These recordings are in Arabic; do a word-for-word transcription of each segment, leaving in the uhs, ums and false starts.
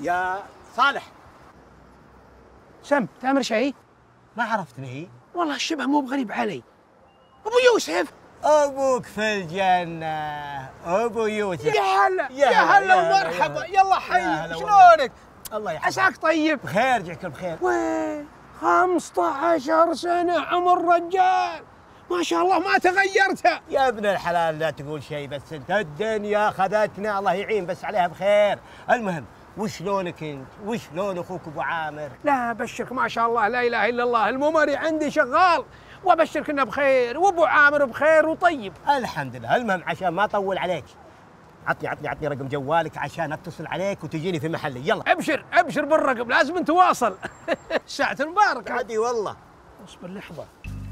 يا صالح. سم تامر شيء؟ ما عرفتني؟ والله الشبه مو بغريب علي. ابو يوسف. ابوك في الجنة ابو يوسف. يا هلا يا هلا ومرحبا. يلا حي شلونك؟ الله يحفظك. عساك طيب؟ بخير جعك بخير. وين خمسة عشر سنة عمر رجال ما شاء الله ما تغيرت يا ابن الحلال. لا تقول شيء بس انت الدنيا خذتنا الله يعين بس عليها بخير. المهم وشلونك انت؟ وشلون اخوك ابو عامر؟ لا ابشرك ما شاء الله لا اله الا الله الممري عندي شغال وابشرك انه بخير وابو عامر بخير وطيب الحمد لله. المهم عشان ما اطول عليك عطني عطني عطني رقم جوالك عشان اتصل عليك وتجيني في محلي. يلا ابشر ابشر بالرقم لازم نتواصل. ساعة المباركة عادي والله. اصبر لحظة.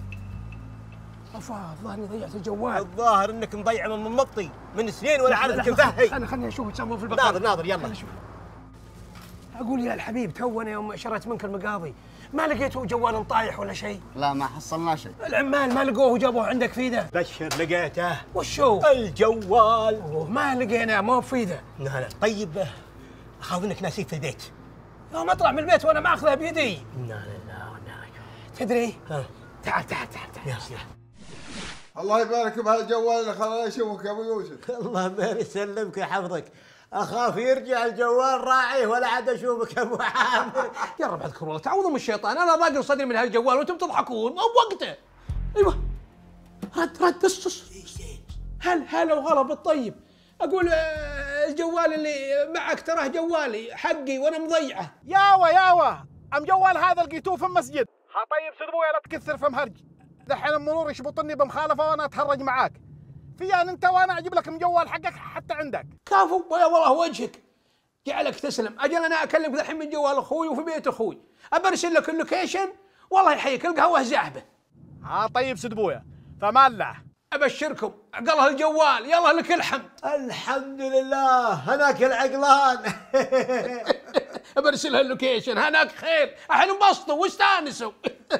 افا الظاهر ضيعت الجوال. الظاهر انك مضيع من مطي من سنين ولا عارف كيف فهي. انا خليني اشوف يسمون في البقاء. ناظر ناظر يلا. اقول يا الحبيب تونا يوم شريت منك المقاضي ما لقيته جوال طايح ولا شيء؟ لا ما حصلنا شيء. العمال ما لقوه وجابوه عندك في ذا؟ بشر لقيته. وشو؟ الجوال. أوه ما لقيناه ما هو في ذا. لا لا طيب اخاف انك ناسيه في البيت. يوم اطلع من البيت وانا ما اخذها بيدي. لا لا لا. تدري؟ ها تعال تعال تعال تعال. يلا. الله يبارك بهالجوال اللي خلاني اشوفك يا ابو يوسف. الله ما يسلمك ويحفظك. اخاف يرجع الجوال راعيه ولا عاد اشوفك يا ابو عامر. يا رب اذكر والله تعوذوا من الشيطان انا ضاق صدري من هالجوال وانتم تضحكون مو بوقته. ايوه رد رد اسس. هل هلا وغلا بالطيب. اقول الجوال اللي معك تراه جوالي حقي وانا مضيعه. ياوه ياوه ام جوال هذا لقيتوه في المسجد. ها طيب سيد ابويا لا تكثر في مهرج. دحين المرور يشبطني بمخالفه وانا اتهرج معاك. فيان انت وانا اجيب لك مجوال حقك حتى عندك. كفو يا والله وجهك جعلك تسلم. اجل انا اكلمك الحين من جوال اخوي وفي بيت اخوي ابرسل لك اللوكيشن والله يحييك القهوه زاحبه. ها طيب سيد ابويا فمان الله. ابشركم عقلها الجوال يلا لك الحمد. الحمد لله هناك العقلان. ابرسلها اللوكيشن هناك خير احنا انبسطوا واستانسوا.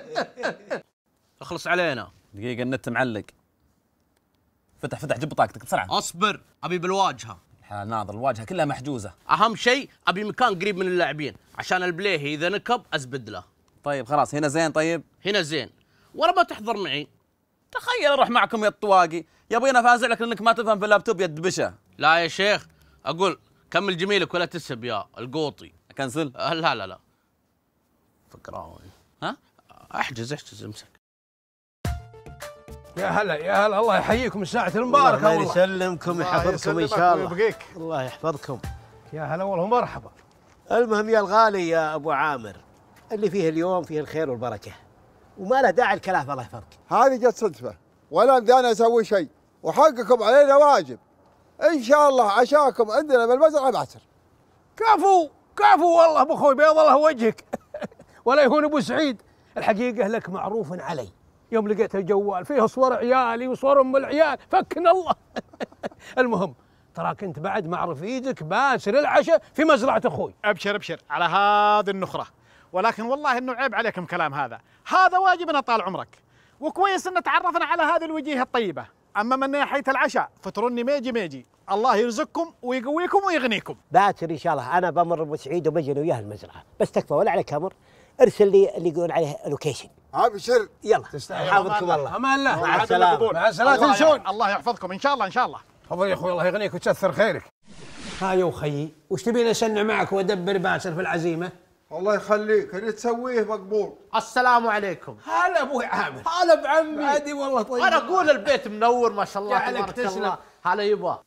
اخلص علينا. دقيقة النت معلق. فتح فتح جيب بطاقتك بسرعة. اصبر ابي بالواجهة. الحال ناظر الواجهة كلها محجوزة. اهم شيء ابي مكان قريب من اللاعبين عشان البليهي اذا نكب ازبد له. طيب خلاص هنا زين. طيب هنا زين. ورا ما تحضر معي. تخيل اروح معكم يا الطواقي. يا ابوي انا فازع لك لانك ما تفهم في اللابتوب يا الدبشة. لا يا شيخ اقول كمل جميلك ولا تسب يا القوطي. اكنسل؟ أه لا لا لا فقراوي. ها احجز احجز امسك. يا هلا يا هلا الله يحييكم الساعة المباركة. الله يسلمكم ويحفظكم ان شاء الله. الله يحفظكم. يا هلا والله مرحبا. المهم يا الغالي يا ابو عامر اللي فيه اليوم فيه الخير والبركه وما له داعي الكلام الله يحفظك. هذه جت صدفه ولا بدي اسوي شيء وحقكم علينا واجب. ان شاء الله عشاكم عندنا بالمزرعه بعسر. كفو كفو والله ابو اخوي بيض الله وجهك. ولا يهون ابو سعيد الحقيقه لك معروف علي. يوم لقيت الجوال فيه صور عيالي وصور ام العيال فكنا الله. المهم تراك انت بعد ما اعرف ايدك باسر العشاء في مزرعه اخوي. ابشر ابشر على هذه النخره. ولكن والله انه عيب عليكم كلام هذا. هذا واجبنا طال عمرك. وكويس ان تعرفنا على هذه الوجيه الطيبه. اما من ناحيه العشاء فتروني ميجي ميجي. الله يرزقكم ويقويكم ويغنيكم. باكر ان شاء الله انا بمر ابو سعيد وبجي انا وياه المزرعه بس تكفى ولا عليك امر. ارسل لي اللي يقول عليه لوكيشن. ابشر. يلا حافظكم الله. امان الله. مع السلامه. مع السلامه. لا تنسون. الله يحفظكم ان شاء الله ان شاء الله. تفضل يا اخوي الله يغنيك وتكثر خيرك. ها يا اخي وش تبيني اسنع معك وادبر باسل في العزيمه؟ الله يخليك اللي تسويه مقبول. السلام عليكم. هلا ابوي عامر. هلا بعمي. عادي والله طيب. انا اقول البيت منور ما شاء الله جعلك تبارك تسلم. الله. هلا يبا.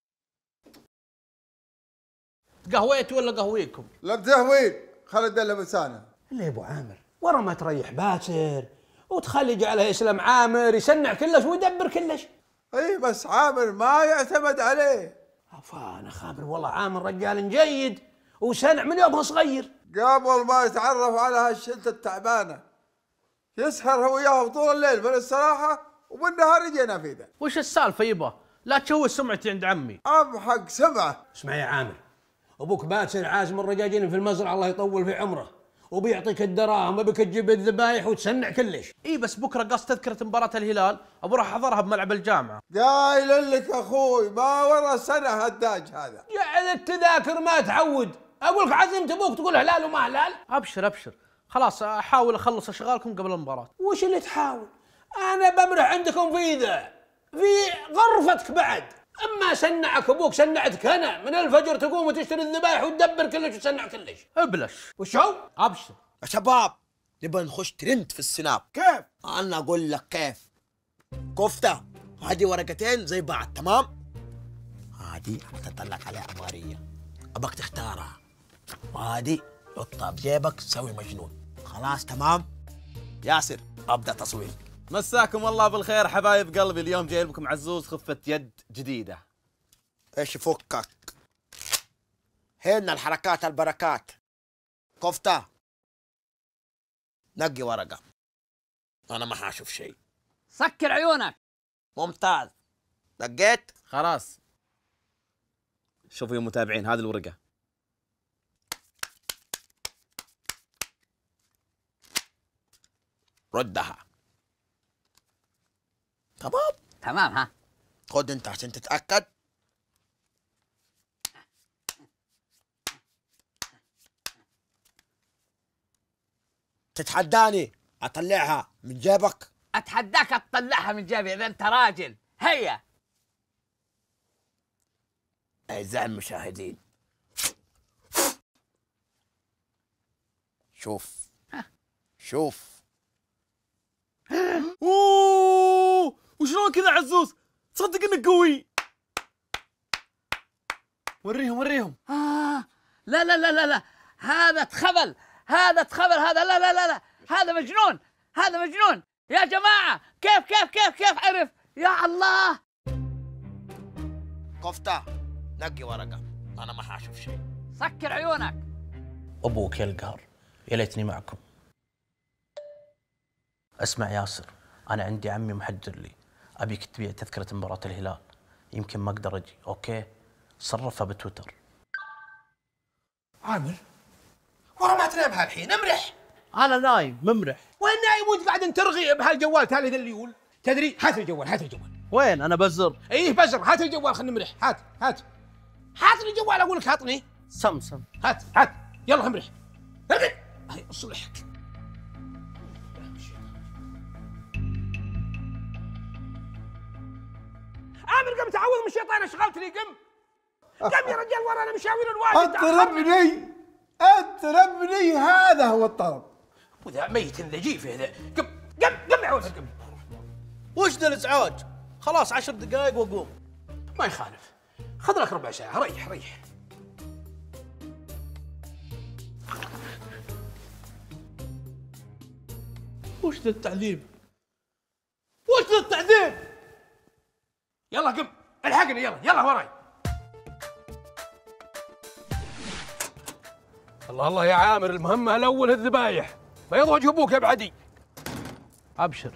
قهويتي ولا قهويكم؟ لا بتهوين خلي الدله بلسانه. اللي يا ابو عامر ورا ما تريح باسر وتخلي جعله يسلم عامر يسنع كلش ويدبر كلش. اي بس عامر ما يعتمد عليه. افا انا خابر والله عامر رجال جيد وسنع من يومه صغير. قبل ما يتعرف على هالشلته التعبانه يسهر هو وياهم طول الليل بالاستراحه وبالنهار يجي ينافذه. وش السالفه يبا؟ لا تشوه سمعتي عند عمي. امحق سمعه. اسمع يا عامر ابوك باسل عازم الرجاجين في المزرعه الله يطول في عمره وبيعطيك الدراهم وبك تجيب الذبايح وتسنع كلش. اي بس بكره قص تذكره مباراه الهلال ابو راح احضرها بملعب الجامعه. قايل لك اخوي ما ورا سنه هالداج هذا. جعل التذاكر ما تعود اقول لك عزمت ابوك تقول هلال وما هلال. ابشر ابشر، خلاص احاول اخلص اشغالكم قبل المباراه. وش اللي تحاول؟ انا بمرح عندكم في ذا في غرفتك بعد. اما سنعك ابوك سنعتك انا، من الفجر تقوم وتشتري الذبايح وتدبر كلش وتسنع كلش. ابلش. وش هو؟ ابشر يا شباب نبغى نخش ترند في السناب. كيف؟ انا اقول لك كيف. كفته هذه ورقتين زي بعض تمام؟ هذه حطيت لك عليها عماريه ابغاك تختارها، وهذه حطها بجيبك تسوي مجنون. خلاص تمام؟ ياسر ابدا تصوير. مساكم الله بالخير حبايب قلبي، اليوم جاي لكم عزوز خفة يد جديدة. ايش فكك؟ هنا الحركات البركات. كفتة نقي ورقة، أنا ما حاشوف شيء. سكر عيونك. ممتاز. نقيت؟ خلاص شوفوا يا متابعين هذه الورقة. ردها. تمام؟ تمام. ها خذ أنت عشان تتأكد. تتحداني أطلعها من جيبك؟ اتحداك تطلعها من جيبي اذا انت راجل. هيا. أعزائي المشاهدين شوف شوف. اوه وشلون كذا عزوز؟ تصدق انك قوي. وريهم وريهم. آه لا لا لا لا لا هذا تخبل، هذا تخبل، هذا لا لا لا لا هذا مجنون، هذا مجنون يا جماعة. كيف كيف كيف كيف عرف؟ يا الله. كفتة نقي ورقة، أنا ما حاشوف شيء. سكر عيونك. ابوك يا القهر، يا ليتني معكم. اسمع ياسر، انا عندي عمي محجر لي، ابيك تبيع تذكرة مباراة الهلال، يمكن ما اقدر اجي، اوكي؟ صرفها بتويتر. عامر ورا ما تنام هالحين امرح. انا نايم ممرح. وين نايم وانت قاعد ترغي بهالجوال تالي ذا اللي يقول؟ تدري هات الجوال، هات الجوال. وين انا بزر؟ ايه بزر، هات الجوال خلينا نمرح. هات هات هات لي الجوال اقول لك هاتني. سمسم. هات هات يلا امرح. ارقد. هي اصلحك. عامر قم تعوذ من الشيطان اشغلتني. قم قم يا رجال ورا انا مشاوير الواجب. اضربني اضربني، هذا هو الطلب. وذا ميت نجيفه ذا. قم قم قم يا ولد قم. وش ذا الازعاج؟ خلاص عشر دقائق واقوم. ما يخالف، خذ لك ربع ساعة. ريح ريح. وش ذا التعذيب؟ وش ذا التعذيب؟ يلا قم الحقني يلا يلا وراي. الله الله يا عامر، المهمة الأول الذبايح، بيض وجه أبوك يا بعدي. ابشر.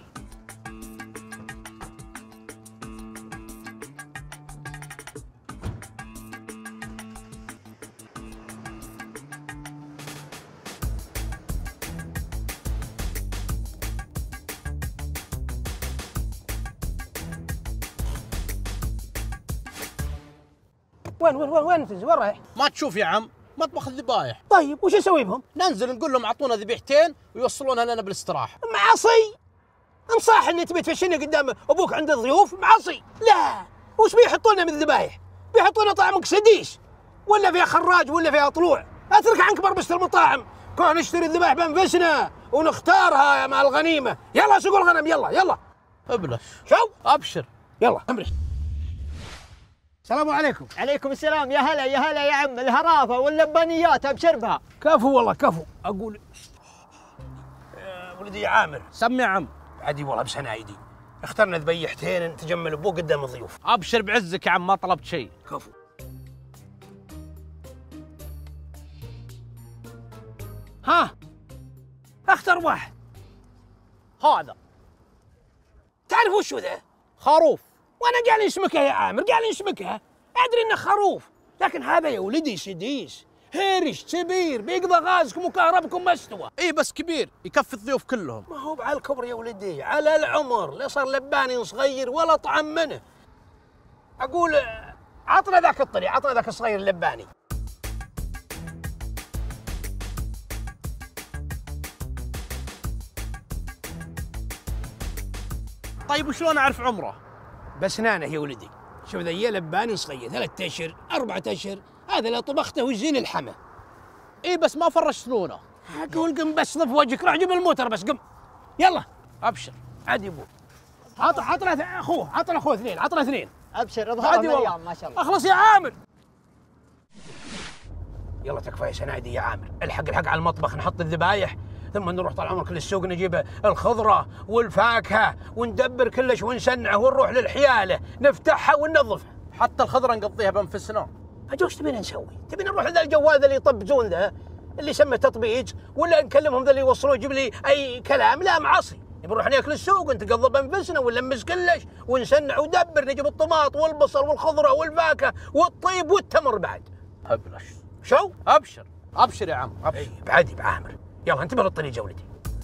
وين وين وين وين تنزل؟ وين رايح؟ ما تشوف يا عم مطبخ الذبايح. طيب وش اسوي بهم؟ ننزل نقول لهم اعطونا ذبيحتين ويوصلونها لنا بالاستراحه. معصي؟ انصاح اني تبي تفشني قدام ابوك عند الضيوف؟ معصي؟ لا، وش بيحطوا لنا من الذبايح؟ بيحطوا لنا طعم كسديش ولا فيها خراج ولا فيها طلوع؟ اترك عنك بربشة المطاعم، كون نشتري الذبايح بانفسنا ونختارها مع الغنيمه. يلا سوق الغنم يلا يلا. ابلش. شو؟ ابشر. يلا امرح. السلام عليكم. عليكم السلام. يا هلا يا هلا يا عم. الهرافه واللبانيات ابشر بها. كفو والله كفو. اقول يا ولدي يا عامر. سمي يا عم. عادي والله بسنايدي، اخترنا ذبيحتين تجمل ابوك قدام الضيوف. ابشر بعزك يا عم، ما طلبت شيء. كفو. ها اختر واحد. هذا. تعرف وش ذا؟ خروف. وانا قال يسمكها يا عامر، قال يسمكها، ادري انه خروف، لكن هذا يا ولدي سديس هرش كبير بيقضى غازكم وكهربكم ما استوى. اي بس كبير يكفي الضيوف كلهم. ما هو على الكبر يا ولدي، على العمر، لا صار لباني صغير ولا طعم منه. اقول عطنا ذاك الطري، عطنا ذاك الصغير اللباني. طيب وشلون اعرف عمره؟ بسنانه يا ولدي. شوف ذا لبان صغير ثلاثة اشهر أربعة اشهر، هذا لو طبخته ويزين الحمى. اي بس ما فرش سنونه. اقول قم بس ضف وجهك، روح جيب الموتر بس قم. يلا ابشر. عادي ابو. عط عطنا اخوه، عطنا اخوه اثنين، عطنا اثنين. ابشر اظهر مليان ما شاء الله. اخلص يا عامر. يلا تكفى يا سنايدي يا عامر، الحق الحق على المطبخ نحط الذبايح، ثم نروح طال عمرك للسوق نجيب الخضره والفاكهه وندبر كلش ونسنعه ونروح للحياله نفتحها وننظفها. حتى الخضره نقضيها بانفسنا. اجل ايش تبينا نسوي؟ تبينا نروح لذا الجوال ذا اللي يطبزون ذا اللي يسمى تطبيج، ولا نكلمهم ذا اللي يوصلون يجيب لي اي كلام؟ لا معصي، نبي نروح ناكل السوق ونتقضى بانفسنا ونلمس كلش ونسنع ودبر، نجيب الطماط والبصل والخضره والفاكهه والطيب والتمر بعد. ابلش. شو؟ ابشر ابشر يا عم ابشر. اي بعدي بعامر. يلا انتبه للطريق يا ولدي.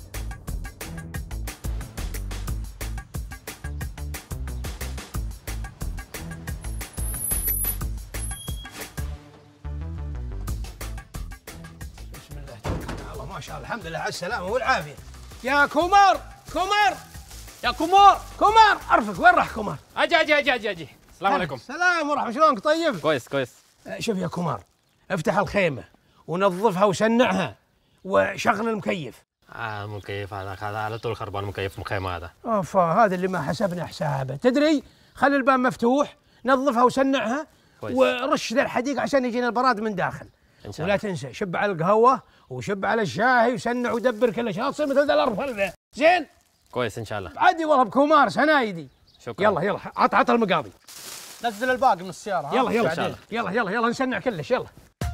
بسم الله توكلنا على الله، ما شاء الله، الحمد لله على السلامه والعافيه. يا كومار كومار يا كومار كومار، ارفق، وين راح كومار؟ اجي اجي اجي اجي اجي السلام عليكم. السلام ورحمه، شلونك؟ طيب؟ كويس كويس. آه، شوف يا كومار، افتح الخيمه ونظفها وسنعها وشغل المكيف. اه مكيف هذا هذا على طول خربان مكيف مخيمه هذا. اوف، هذا اللي ما حسبنا حسابه. تدري، خلي الباب مفتوح، نظفها وسنعها كويس. ورش ذا الحديقه عشان يجينا البراد من داخل. ان شاء ولا الله. تنسى شب على القهوه وشب على الشاي وسنع ودبر كل شيء، لا تصير مثل ذا الارفل ذا. زين؟ كويس ان شاء الله. عادي والله بكومار سنايدي. شكرا. يلا يلا، عط عط المقاضي. نزل الباقي من السياره. ها؟ يلا يلا إن شاء الله. يلا يلا يلا نسنع كلش. يلا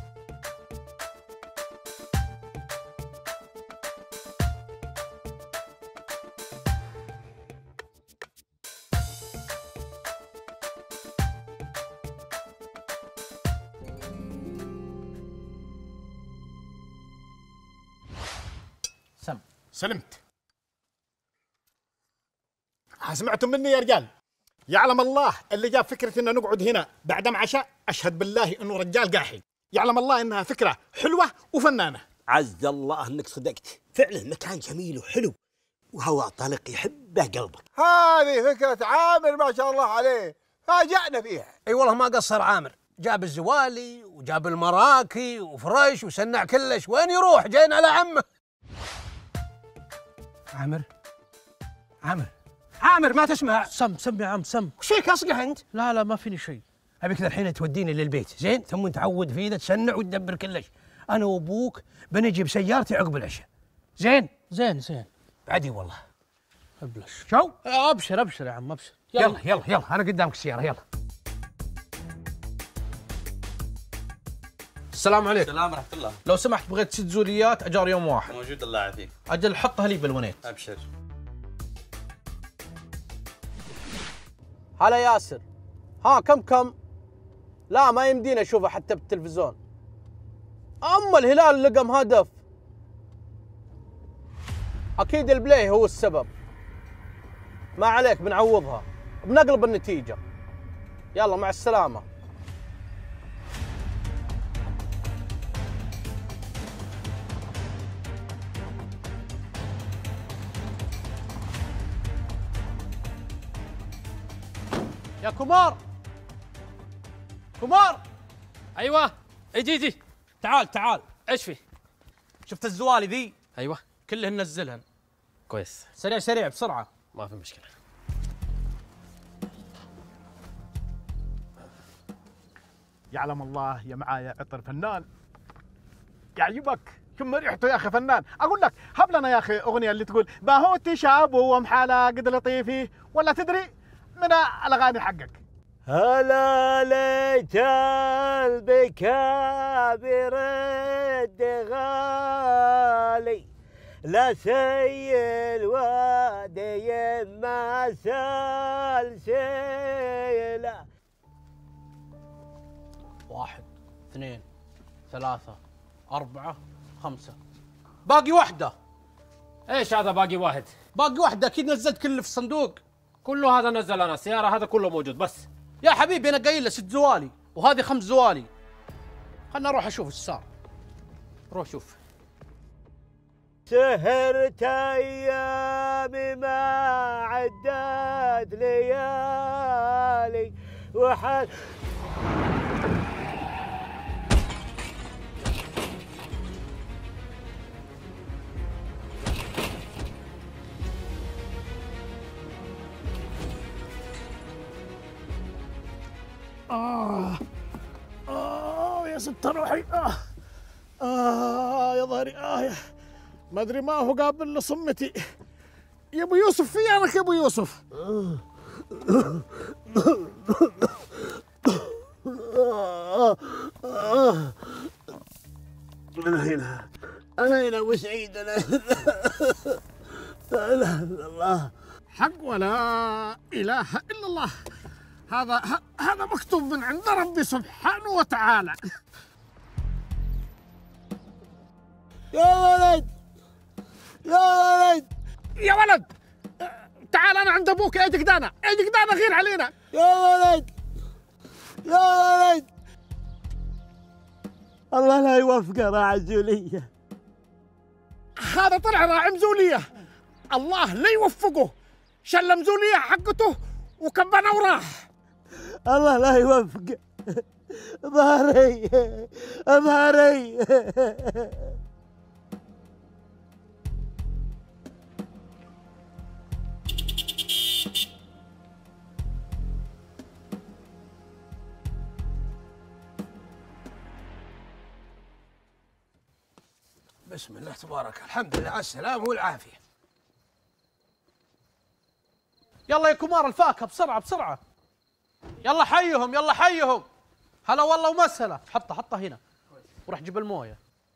سم. سلمت. سمعتم مني يا رجال؟ يعلم الله اللي جاب فكرة إن نقعد هنا بعد ما عشاء، أشهد بالله إنه رجال قاحي. يعلم الله إنها فكرة حلوة وفنانة. عز الله انك صدقت، فعلا مكان جميل وحلو وهواء طلق يحبه قلبك. هذه فكرة عامر ما شاء الله عليه، فاجأنا فيها. اي والله ما قصر عامر، جاب الزوالي وجاب المراكي وفرش وسنع كلش. وين يروح؟ جايين على عمه. عامر عامر عامر، ما تسمع؟ سم سم يا عم سم. وش فيك اصقح انت؟ لا لا ما فيني شيء. ابيك ذا الحين توديني للبيت، زين؟ ثم تعود في ذا تسنع وتدبر كلش. انا وابوك بنجي بسيارتي عقب العشاء، زين؟ زين زين. عادي والله. ابلش. شو؟ ابشر ابشر يا عم ابشر. يلا يلا يلا، انا قدامك السياره. يلا. السلام عليكم. السلام ورحمة الله. لو سمحت بغيت ست زوليات اجار يوم واحد. موجود الله يعافيك. اجل حطها لي بالونيت. ابشر. هلا ياسر. ها كم كم؟ لا ما يمدينا اشوفه حتى بالتلفزيون. اما الهلال لقم هدف. اكيد البلاي هو السبب. ما عليك بنعوضها، بنقلب النتيجة. يلا مع السلامة. يا كومار كومار. ايوه اجي اجي. تعال تعال. ايش في؟ شفت الزوالي ذي؟ ايوه كلهن نزلهن. كويس. سريع سريع بسرعة. ما في مشكلة. يعلم الله يا معايا عطر فنان يعجبك. كم ريحته يا اخي فنان. اقول لك هب لنا يا اخي اغنيه اللي تقول باهوتي شاب ومحاله قد لطيفي، ولا تدري من الاغاني حقك. هلا ليت البكابر الدغالي لا سيل وادي ما سلسله. واحد اثنين ثلاثة أربعة خمسة، باقي واحدة. ايش هذا باقي واحد؟ باقي واحدة، أكيد نزلت كله في الصندوق. كله هذا نزل انا السيارة، هذا كله موجود بس. يا حبيبي أنا قايل له ست زوالي وهذه خمس زوالي. خلنا نروح أشوف ايش صار. روح شوف. سهرت أيام ايامي ما عدت ليالي وحد. آه آه يا ست روحي. آه آه يا ظهري. آه يا ما أدري ما هو قابل لصمتي. يا أبو يوسف في أنك يا أبو يوسف. آه آه آه أنا هنا، أنا هنا أبو سعيد. أنا لا إله إلا الله، حق ولا إله إلا الله. هذا هذا مكتوب من عند ربي سبحانه وتعالى. يا ولد يا ولد يا ولد تعال، انا عند ابوك. يا جقدانه يا جقدانه غير علينا. يا ولد يا ولد الله لا يوفقه راعي الزوليه. هذا طلع راعي مزوليه، الله لا يوفقه. شل مزوليه حقته وكبنا وراح. الله لا يوفقه. ظهري ظهري. بسم الله تبارك، الحمد لله على السلامة والعافية. يلا يا كمار الفاكهة بسرعة بسرعة. يلا حيهم يلا حيهم. هلا والله ومسهلا. حطها حطها هنا وروح جيب المويه.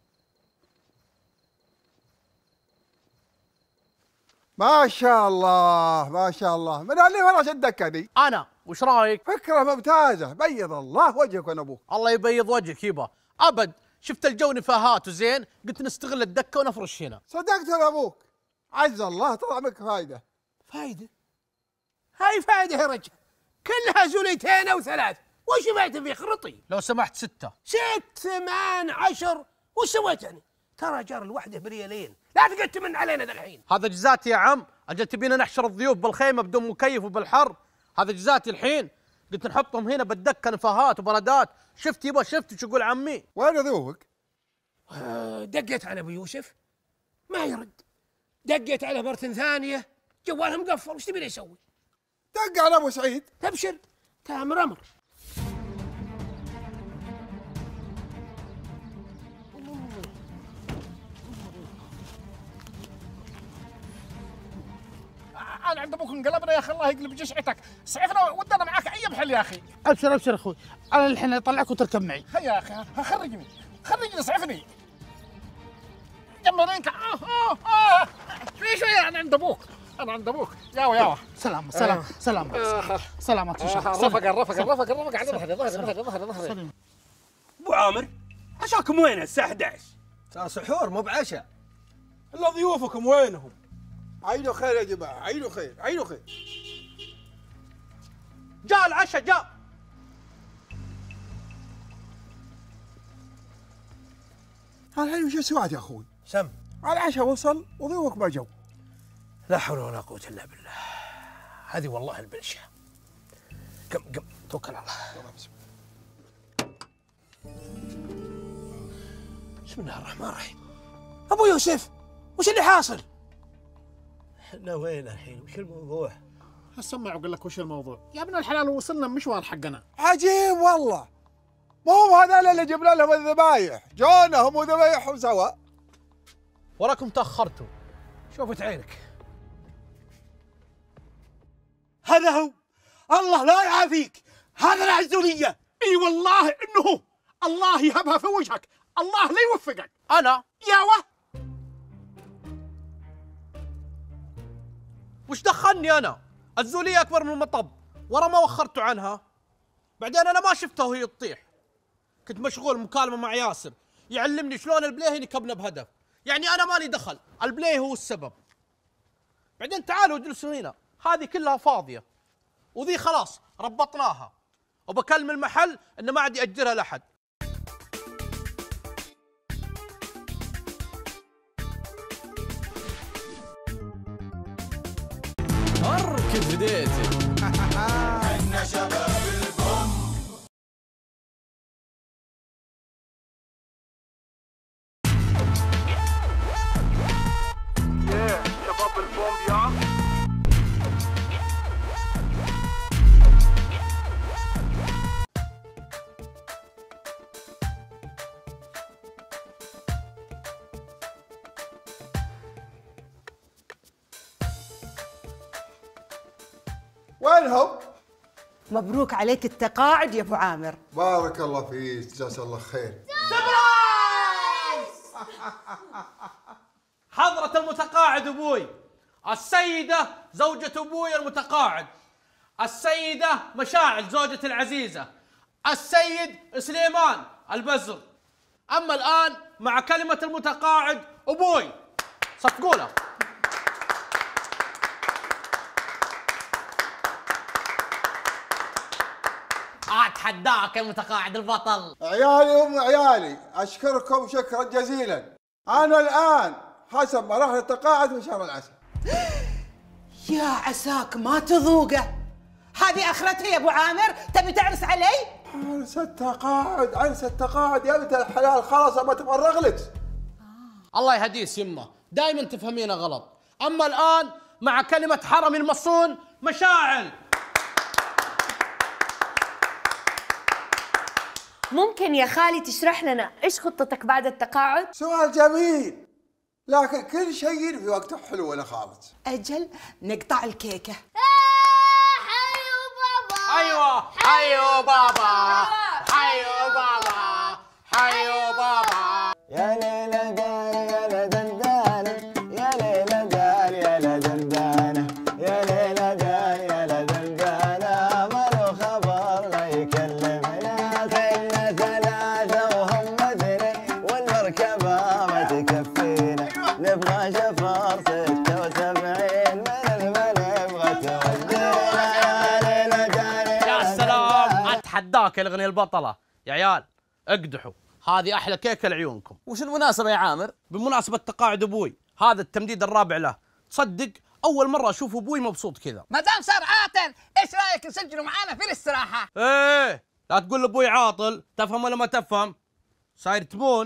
ما شاء الله ما شاء الله، من اللي ورا الدكه دي؟ انا. وش رايك؟ فكره ممتازه، بيض الله وجهك وانا ابوك. الله يبيض وجهك يبا. ابد شفت الجو نفاهات وزين، قلت نستغل الدكه ونفرش هنا. صدقت يا ابوك، عز الله طلع منك فايده. فايده؟ هاي فايده يا رجل، كلها زوليتين او ثلاث. وش بعت في خرطي؟ لو سمحت ستة. ست ثمان عشر. وش سويت يعني؟ ترى جار الوحده بريالين، لا تقت من علينا ذا الحين. هذا جزاتي يا عم. اجل تبينا نحشر الضيوف بالخيمه بدون مكيف وبالحر؟ هذا جزاتي الحين. قلت نحطهم هنا بالدكه نفاهات وبردات. شفت يبا شفت شو يقول عمي؟ وين ذوقك؟ آه دقيت على ابو يوسف ما يرد، دقيت على مرة ثانيه جواله مقفل. وش تبيني اسوي؟ دق على ابو سعيد. تبشر تامر امر. انا عند ابوك انقلبنا يا اخي، الله يقلب جشعتك. سعفنا ودنا معاك اي محل يا اخي. ابشر ابشر اخوي، انا الحين اطلعك وتركب معي. هيا يا اخي خرجني خرجني سعفني. جمرينك. اه اه اه شوي شوي. انا عند ابوك انا عند ابوك. ياوا ياوا. سلام سلام آه. سلام آه. سلامات ان شاء الله. رفق الرفق الرفق الرفق على ظهري ظهري ظهري ظهري ظهري. ابو عامر عشاكم وين الساعه احد عشر؟ صار سحور مو بعشاء. الا ضيوفكم وينهم؟ عينه خير يا جماعه، عينه خير عينه خير. جاء العشاء جاء. الحين وش سويت يا اخوي؟ سم العشاء وصل وضيوفك ما جو. لا حول ولا قوة الا بالله. هذه والله البلشة. قم قم توكل على الله. بسم الله الرحمن الرحيم. ابو يوسف وش اللي حاصل؟ احنا وين الحين؟ وش الموضوع؟ هسمع واقول لك وش الموضوع. يا ابن الحلال وصلنا المشوار حقنا. عجيب والله، ما هم هذول اللي جبنا لهم الذبايح، جونا هم وذبايحهم سوا. وراكم تاخرتوا. شوفت عينك. هذا هو. الله لا يعافيك، هذا العزوليه. اي والله انه هو. الله يهبها في وجهك، الله لا يوفقك. انا ياوه وش دخلني انا؟ الزوليه اكبر من المطب، ورا ما وخرتوا عنها. بعدين انا ما شفتها وهي تطيح، كنت مشغول مكالمه مع ياسر يعلمني شلون البليه ينكبنا بهدف. يعني انا مالي دخل، البليه هو السبب. بعدين تعالوا اجلسوا هنا، هذه كلها فاضيه وذي خلاص ربطناها، وبكلم المحل انه ما عاد ياجرها لاحد. كيف بديتي؟ احنا شباب البوم. يا شباب البوم يا وينهم؟ مبروك عليك التقاعد يا ابو عامر. بارك الله فيك، جزاك الله خير. حضرة المتقاعد ابوي، السيدة زوجة ابوي المتقاعد، السيدة مشاعل زوجة العزيزة، السيد سليمان البزر. اما الان مع كلمة المتقاعد ابوي، صفقوا له. اتحداك يا متقاعد البطل. عيالي وام عيالي، اشكركم شكرا جزيلا. انا الان حسب مراحل التقاعد في شهر العسل. يا عساك ما تذوقه، هذه اخرتها يا ابو عامر. تبي تعرس علي؟ عرس التقاعد، عرس التقاعد يا بنت الحلال، خلاص ابى اتفرغ لك. الله يهديس يمه، دائما تفهمينه غلط. اما الان مع كلمة حرمي المصون مشاعل. ممكن يا خالي تشرح لنا ايش خطتك بعد التقاعد؟ سؤال جميل، لكن كل شيء في وقته حلو ولا خالص. اجل نقطع الكيكه. حيو بابا. ايوه حيو بابا، حيو بابا، حيو بابا. يا ليلى دار يا لدندانة، يا ليلى دار يا لدندانة، يا ليلى دار يا لدندانة، ما له خبر لا يكلمنا، كنا ثلاثة وهم اثنين، والمركبة ما تكفينا، نبغى شفر ستة وسبعين، من المن يبغى تودينا، يا ليلى دار يا سلام، اتحداك يا الاغنية البطلة. يا عيال اقدحوا، هذه احلى كيكه لعيونكم. وش المناسبة يا عامر؟ بمناسبة تقاعد ابوي، هذا التمديد الرابع له. تصدق اول مرة اشوف ابوي مبسوط كذا. ما دام صار عاطل، ايش رايك نسجلوا معانا في الاستراحة؟ ايه لا تقول لابوي عاطل، تفهم ولا ما تفهم؟ صاير تبون.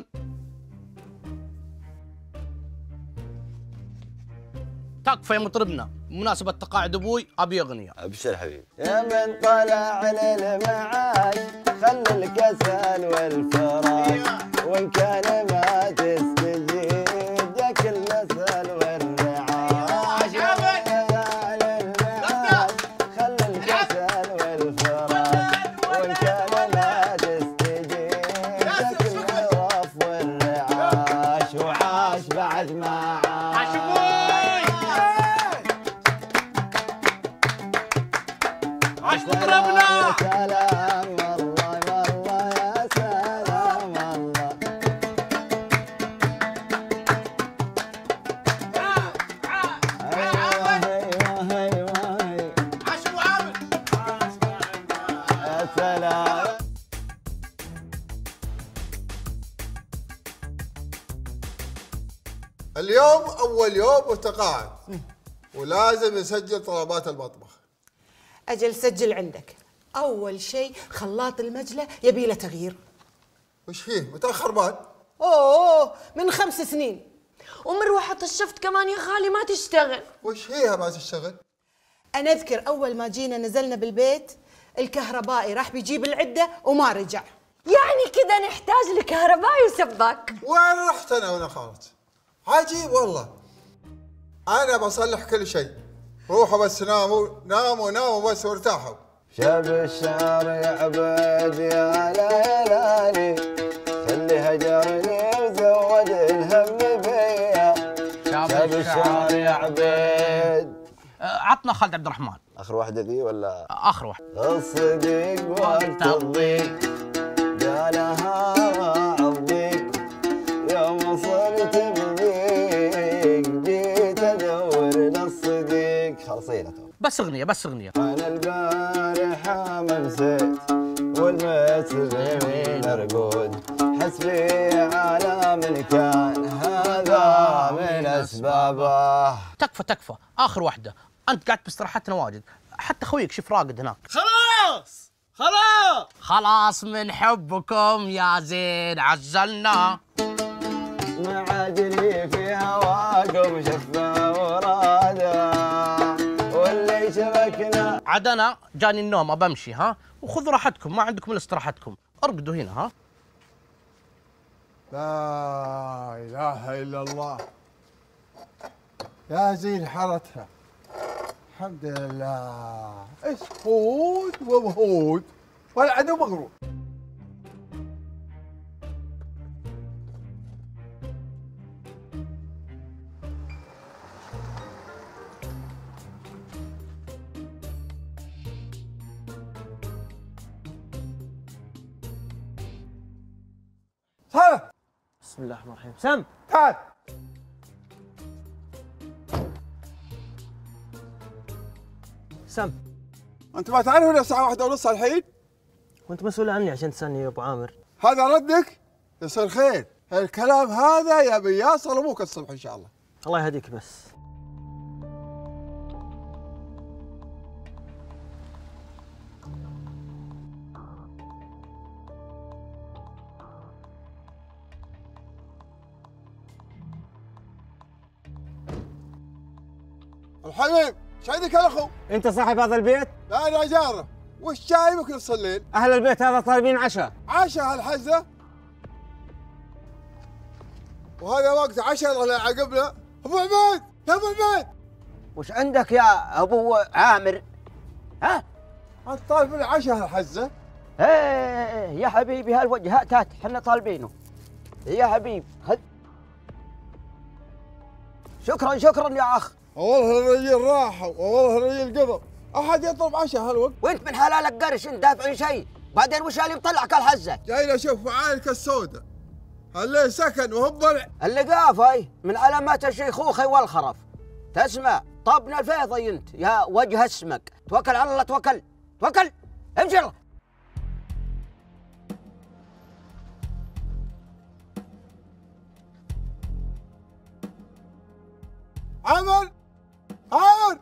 تكفى يا مطربنا، بمناسبة تقاعد ابوي ابي اغنية. ابشر حبيبي. يا من طلع للمعاش خلي الكسل والفراش، وان كان ما تستجيب جاك النسل والرعاش. يا من طلع للمعاش خلي الكسل والفراش، وان كان ما تستجيب جاك النظف والرعاش، وعاش بعد ما عاش. عاش مطربنا. سلام والله والله يا سلام والله. ايوه ايوه ايوه عاش ابو عامر. يا سلام. اليوم اول يوم وتقاعد، ولازم نسجل طلبات المطبخ. اجل سجل عندك. اول شيء خلاط المجله يبي له تغيير. وش فيه؟ متاخر بعد؟ اوه من خمس سنين. ومروحة الشفت كمان يا خالي ما تشتغل. وش فيها ما تشتغل؟ انا اذكر اول ما جينا نزلنا بالبيت الكهربائي راح بيجيب العده وما رجع. يعني كذا نحتاج لكهربائي وسباك. وين رحت انا وانا خالص؟ عجيب والله. انا بصلح كل شيء، روحوا بس ناموا ناموا ناموا بس وارتاحوا. شاب الشعر يا عبيد يا ليالي، خلي هجرني وزود الهم فيا. شاب الشعر يا عبيد. عطنا خالد عبد الرحمن. اخر واحدة ذي ولا؟ اخر واحدة. الصديق وقت الضيق قالها الضيق، يوم صرت بضيق جيت ادور للصديق. خلصينا بس اغنية بس اغنية. انا البارحة ممسيت والبيت اليمين رقود، حسبي على من كان هذا من اسبابه. تكفى تكفى، اخر واحدة. انت قاعد باستراحتنا واجد، حتى خويك شوف راقد هناك. خلاص خلاص خلاص من حبكم يا زين عزلنا. ما عاد لي في هواكم شفه وراده واللي شبكنا. عاد انا جاني النوم ابى امشي ها، وخذوا راحتكم ما عندكم الا استراحتكم، ارقدوا هنا ها. لا اله الا الله يا زين حرتها. الحمد لله اسكود ومهود والعدو مغرور. تعال بسم الله الرحمن الرحيم. سم تعال. سم انت ما تعرف انه الساعه واحدة ونص الحين؟ وانت مسؤول عني عشان تسالني يا ابو عامر. هذا ردك؟ يصير خير. الكلام هذا يبي يصل ابوك الصبح ان شاء الله. الله يهديك بس. الحبيب ايش عندك يا اخو؟ انت صاحب هذا البيت؟ لا انا جاره. وش جايبك نص الليل؟ اهل البيت هذا طالبين عشاء. عشاء هالحزه؟ وهذا وقت عشاء ولا عقبنا؟ ابو عبيد يا ابو عبيد وش عندك يا ابو عامر؟ ها؟ انت طالب العشاء هالحزه؟ ايه يا حبيبي هالوجه هات هات احنا طالبينه يا حبيب. هد شكرا شكرا يا اخ. والله الرجال راح والله الرجال قبض. احد يطلب عشاء هالوقت؟ وانت من حلالك قرش انت دافع شيء، بعدين وش اللي مطلعك الحزه؟ جاي اشوف فعالك السوداء. الليل سكن وهو ضلع. اللقافه من علامات الشيخوخه والخرف. تسمع طبنا الفيضي انت يا وجه اسمك. توكل على الله توكل توكل امشي يلا. عمر عمر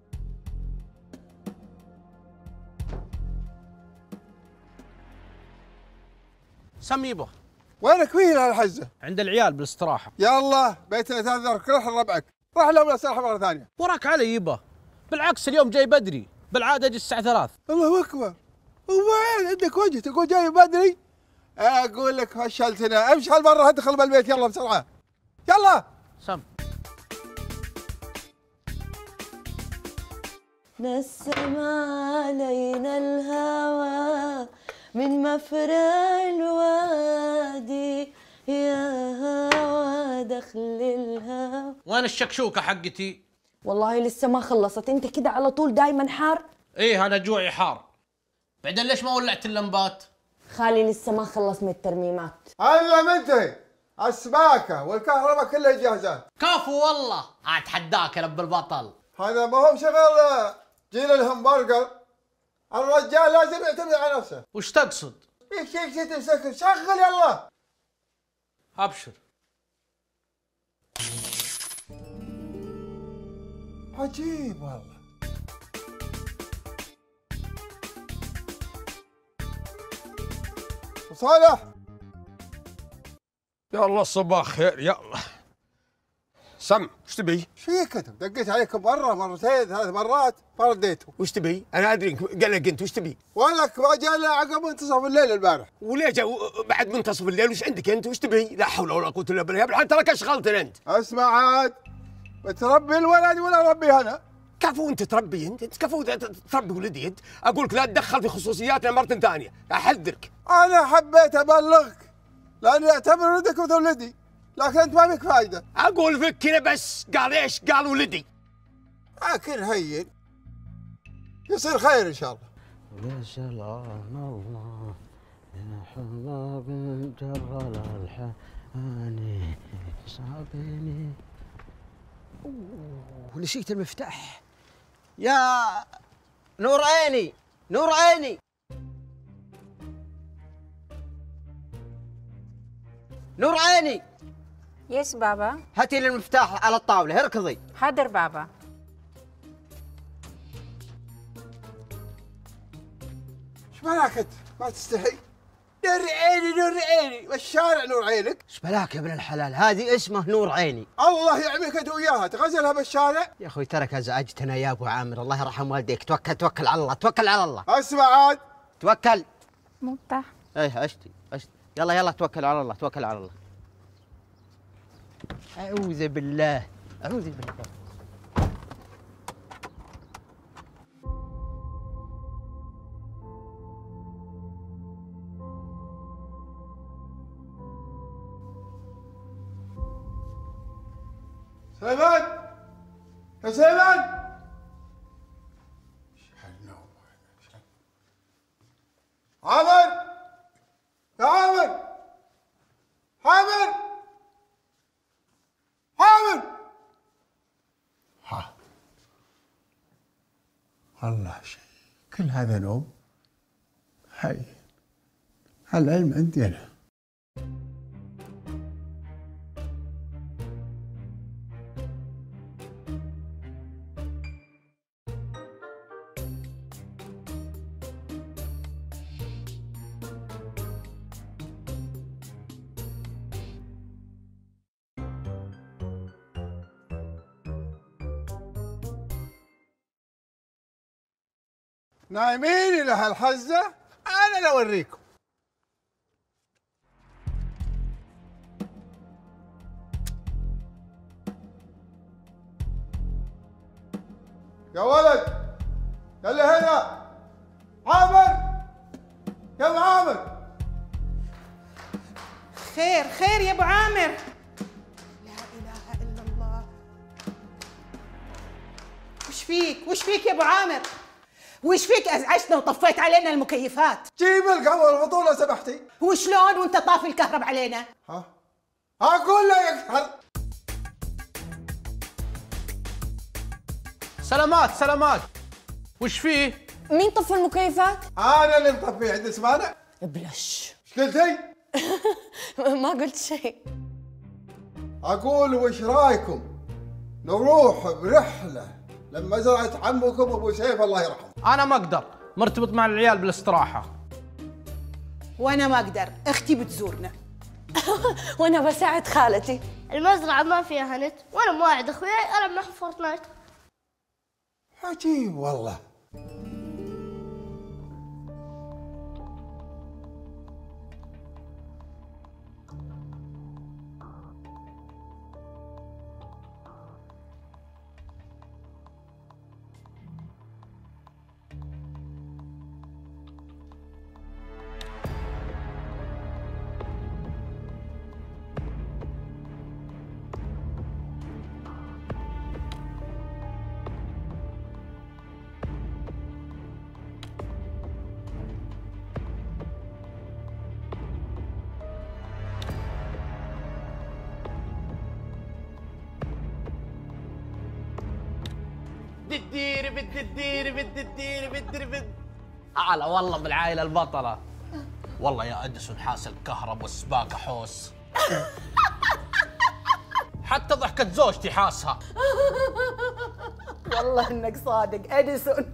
سم يبا. وينك فيه هالحزه؟ عند العيال بالاستراحه. يلا بيتنا تعذرك روح لربعك. روح لهم الاستراحه مره ثانيه. وراك علي يبا. بالعكس اليوم جاي بدري، بالعاده اجي الساعه ثلاث. الله اكبر. وين عندك وجه تقول جاي بدري؟ اقول لك فشلتنا. امشي هالمره ادخل بالبيت يلا بسرعه. يلا. سم. نسم علينا الهوى من مفرق الوادي يا هوى دخل الهوى. وين الشكشوكه حقتي؟ والله لسه ما خلصت. انت كده على طول دايما حار. ايه انا جوعي حار. بعدين ليش ما ولعت اللمبات؟ خالي لسه ما خلص من الترميمات. الا منتهي. السباكه والكهرباء كلها جاهزات. كفو والله. اتحداك يا رب البطل. هذا ما هو شغل جيل الهمبرجر. الرجال لازم يعتمد على نفسه. وش تقصد؟ فيك شيء شيء تمسكه شغل يلا. ابشر. عجيب والله. صالح يلا صباح خير يلا. سم وش تبي؟ ايش فيك انت؟ دقيت عليكم مره مرتين ثلاث مرات ما رديتوا. وش تبي؟ انا ادري قلق انت وش تبي؟ ولك ما جاء الا عقب منتصف الليل البارح. وليه جاء بعد منتصف الليل وش عندك انت؟ وش تبي؟ لا حول ولا قوه الا بالله. بالحال تراك اشغلتني انت. اسمع عاد بتربي الولد ولا اربي انا؟ كفو انت تربي انت؟ انت كفو تربي ولدي انت؟ اقول لك لا تدخل في خصوصياتنا مرة ثانيه، احذرك. انا حبيت ابلغك لاني اعتبر ولدك مثل ولدي، لكن انت ما بك فايده. اقول فكنا بس. قال ايش؟ قال ولدي. لكن هين يصير خير ان شاء الله. يا سلام الله يا حباب جرى الحاني صابني. ونسيت المفتاح. يا نور عيني نور عيني نور عيني. يس بابا. هاتي لي المفتاح على الطاولة. اركضي. حاضر بابا. ايش مالك انت؟ ما تستحي؟ نور عيني نور عيني، والشارع نور عينك. ايش بلاك يا ابن الحلال؟ هذه اسمه نور عيني. الله يعميك انت وياها، تغزلها بالشارع. يا اخوي ترك ازعجتنا يا ابو عامر، الله يرحم والديك. توكل توكل على الله، توكل على الله. اسمع عاد. توكل. مفتاح. ايه اشتي اشتي، يلا يلا توكل على الله، توكل على الله. اعوذ بالله، اعوذ بالله. سليمان يا سليمان. عامر يا عامر، عامر عامر. ها والله شيء، كل هذا نوم. هاي العلم عندي أنا. نايمين إلى هالحزة، أنا لو أوريكم. يا ولد يا اللي هنا، عامر يا ابو عامر. خير خير يا ابو عامر. لا اله الا الله. وش فيك وش فيك يا ابو عامر؟ وش فيك ازعجتنا وطفيت علينا المكيفات؟ جيب القهوه والفطور لو سمحتي. وشلون وانت طافي الكهرب علينا؟ ها اقول لا يكحر. سلامات سلامات. وش فيه؟ مين طفى المكيفات؟ انا اللي مطفيه، عندي سمانه؟ بلش. ايش قلتي؟ ما قلت شيء. اقول وش رايكم نروح برحله لمزرعه عمكم ابو سيف الله يرحمه؟ انا ما اقدر، مرتبط مع العيال بالاستراحه. وانا ما اقدر، اختي بتزورنا. وانا بساعد خالتي. المزرعة ما فيها نت، وانا مواعد اخوياي العب معهم فورتنايت. عجيب والله. بدي بدي بدي بدي بدي بدي بدي على والله بالعائله البطله. والله يا اديسون حاسل كهرب والسباكه حوس. حتى ضحكة زوجتي حاسها. والله انك صادق اديسون.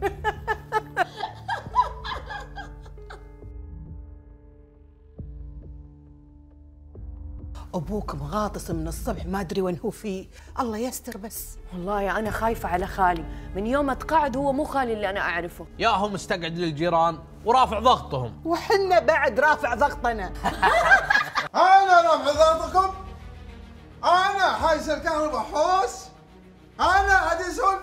ابوك مغاطس من الصبح، ما ادري وين هو فيه، الله يستر بس. والله انا خايفه على خالي، من يوم اتقاعد هو مو خالي اللي انا اعرفه. يا هو مستقعد للجيران ورافع ضغطهم، وحنا بعد رافع ضغطنا. انا رافع ضغطكم؟ انا حايس الكهرباء حوس؟ انا اديسون؟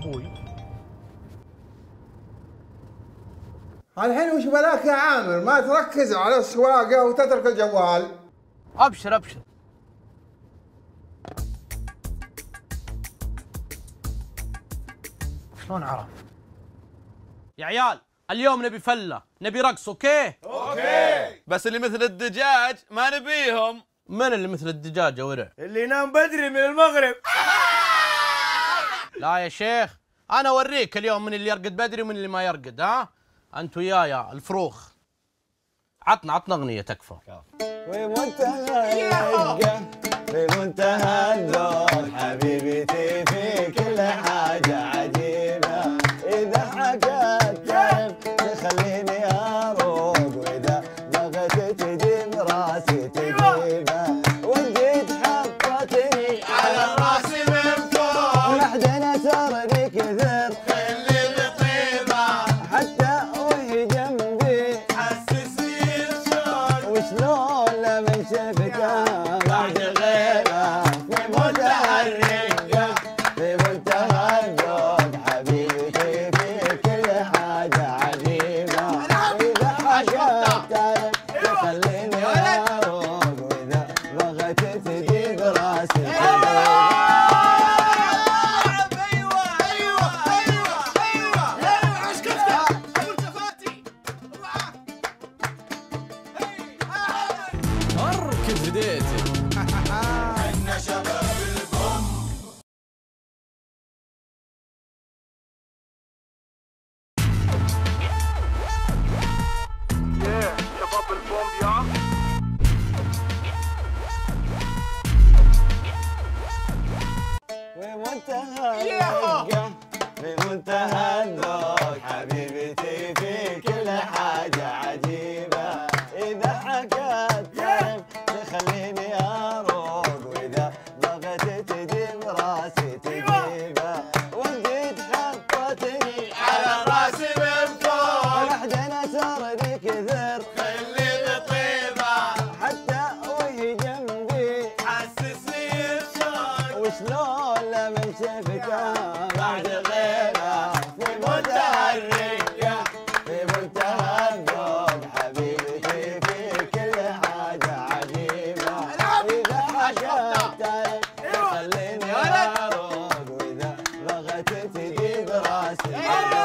اخوي. الحين وش بلاك يا عامر؟ ما تركز على السواقه وتترك الجوال. ابشر ابشر. شلون عرف؟ يا عيال اليوم نبي فله، نبي رقص، اوكي؟ اوكي. بس اللي مثل الدجاج ما نبيهم. من اللي مثل الدجاج يا ورع؟ اللي ينام بدري من المغرب. لا يا شيخ، انا اوريك اليوم من اللي يرقد بدري ومن اللي ما يرقد. ها انت ويايا الفروخ. عطنا عطنا اغنيه تكفى. في منتهى الرقة، في منتهى الذوق، حبيبتي في كل حاجة عجيبة. إذا حكت تعب تخليني أروق، وإذا بغت تجيب راسي تجيبه، وإن جيت حطتني على راسي من فوق، وحدنا صار كثر خلي بطيبة، حتى وهي جنبي حسسني بشوق، وشلون لما شفتها بعد غيبة. في منتهى الرقة، في منتهى الذوق، حبيبتي في كل حاجة عجيبة. إذا حكت تعرف تخليني أروق، وإذا بغت تجيب راسي تجيبه. اركب بديتي. احنا شباب البوم. يا شباب البوم يا في منتهى الرقة، في منتهى الذوق، حبيبتي في كل حاجة عجيبة. إذا حكت تعرف تخليني أروق، وإذا بغت تجيب راسي تجيبه، وإن جيت حطتني على راسي من فوق، وحدنا صار لي كثر خلي بطيبة، حتى وهي جنبي حسسني بشوق، وشلون لما شفتها بعد غيبة. في منتهى الرقة، في منتهى الذوق، حبيبتي في كل حاجة عجيبة. إذا حكت تعرف تخليني أروق، وإذا بغت تجيب راسي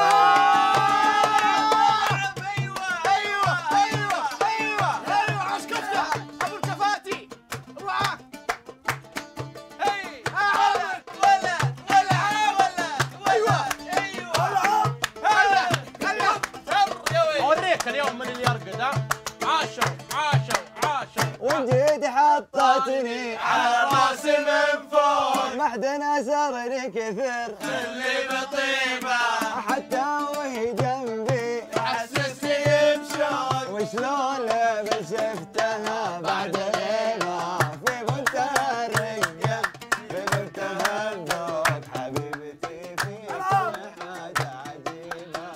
اوريك اليوم من اللي يرقد. ها عاشوا عاشوا عاشوا. وإن جيت حطتني على راسي من فوق، محدنا صار لي كثر خلي بطيبة، حتى وهي جنبي حسسني بشوق، وشلون لما شفتها بعد غيبة. في منتهى الرقة، في منتهى الذوق، حبيبتي في كل حاجة عجيبة.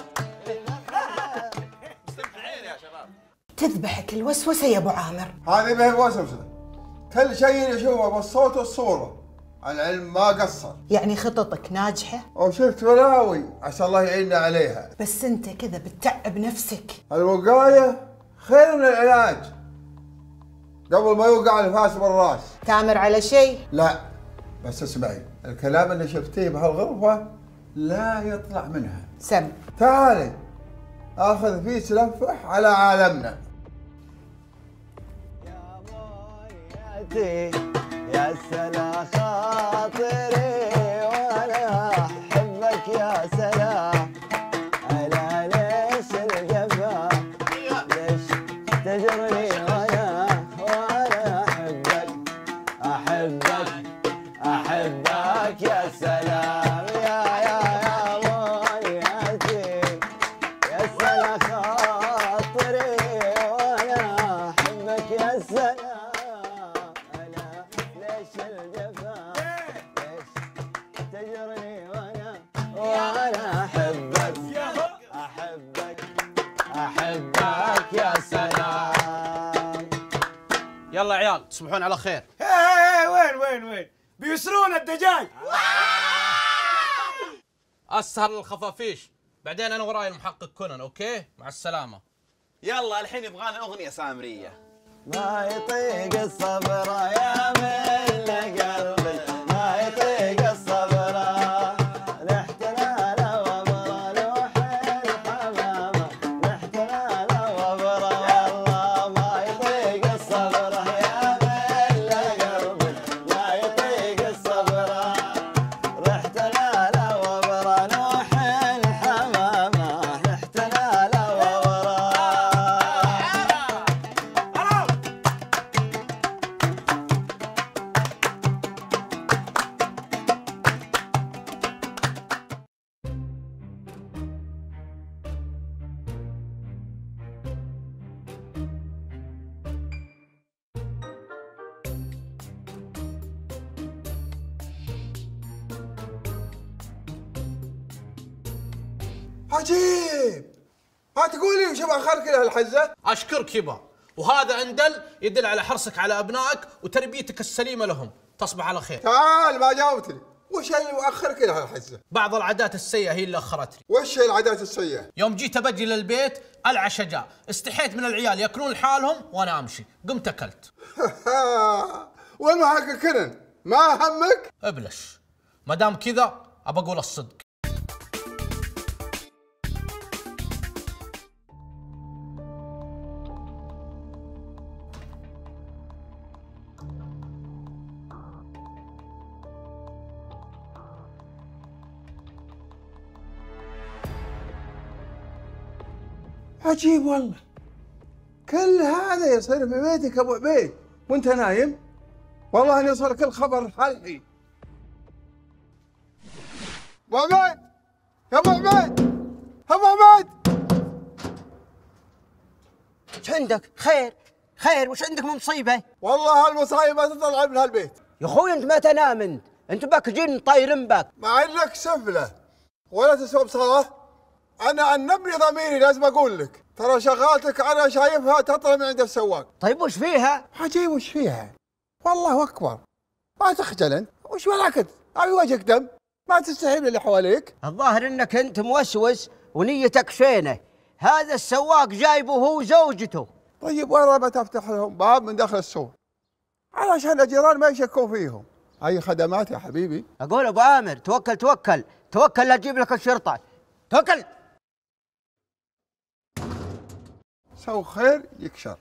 مستمتعين يا شباب. تذبحك الوسوسة يا أبو عامر. هذه ما هي وسوسه، كل شيء يشوفه بالصوت والصوره، العلم ما قصر. يعني خططك ناجحة؟ وشفت بلاوي عسى الله يعيننا عليها. بس أنت كذا بتتعب نفسك. الوقايه خير من العلاج، قبل ما يوقع الفاس بالراس. تامر على شيء؟ لا بس اسمعي، الكلام اللي شفتيه بهالغرفه لا يطلع منها. سم. تعالي اخذ فيه تلفح على عالمنا. يا سلا خاطري وانا احبك يا سلا، الا ليش الجفا ليش تجرني وانا وانا احبك احبك احبك يا سلام. يا يا يا موياتي يا سلا خاطري وانا احبك يا سلام، تجرني وانا وانا احبك احبك احبك يا سلام. يلا يا عيال تصبحون على خير. ايه وين وين وين بيسرون الدجاج. اسهر للخفافيش، بعدين انا وراي المحقق كونان. اوكي مع السلامه. يلا الحين يبغانا اغنيه سامريه. ما يطيق الصبر يا مل قلبي، ما يطيق الصبر، رحتنا لوبرة نوح الحمامة، رحتنا لوبرة والله ما يطيق الصبر يا مل قلبي، ما يطيق الصبر، رحتنا لوبرة نوح الحمامة، رحتنا لوبرة. عجيب، ما تقولي وش باخرك لهالحزه؟ اشكرك يبا، وهذا اندل يدل على حرصك على ابنائك وتربيتك السليمه لهم. تصبح على خير. تعال ما جاوبتني، وش اللي مؤخرك لهالحزه؟ بعض العادات السيئه هي اللي اخرتني. وش هي العادات السيئه؟ يوم جيت ابجي للبيت العشاء جاء، استحيت من العيال ياكلون لحالهم وانا امشي، قمت اكلت. والمحقق كنن ما همك؟ ابلش، ما دام كذا ابى اقول الصدق. عجيب والله، كل هذا يصير في بيتك ابو عبيد وانت نايم؟ والله ان يوصلك الخبر الحين. ابو عبيد، يا ابو عبيد، ابو عبيد، ايش عندك؟ خير خير، وش عندك من مصيبه؟ والله هالمصايب ما تطلع من هالبيت. يا اخوي انت ما تنام، انت انت بك جن طايرين بك. مع انك سفله ولا تسوى بصلاه، انا عن نبني ضميري لازم اقول لك، ترى شغالتك انا شايفها تطلع من عند السواق. طيب وش فيها؟ عجيب وش فيها؟ والله اكبر، ما تخجل انت، وش ملاك ابي وجهك دم؟ ما تستحي من اللي حواليك؟ الظاهر انك انت موسوس ونيتك شينه، هذا السواق جايبه هو وزوجته. طيب وين ما تفتح لهم باب من داخل السوق علشان الجيران ما يشكون فيهم. اي خدمات يا حبيبي؟ اقول ابو عامر توكل توكل توكل لا تجيب لك الشرطه، توكل. سو خير يكشر.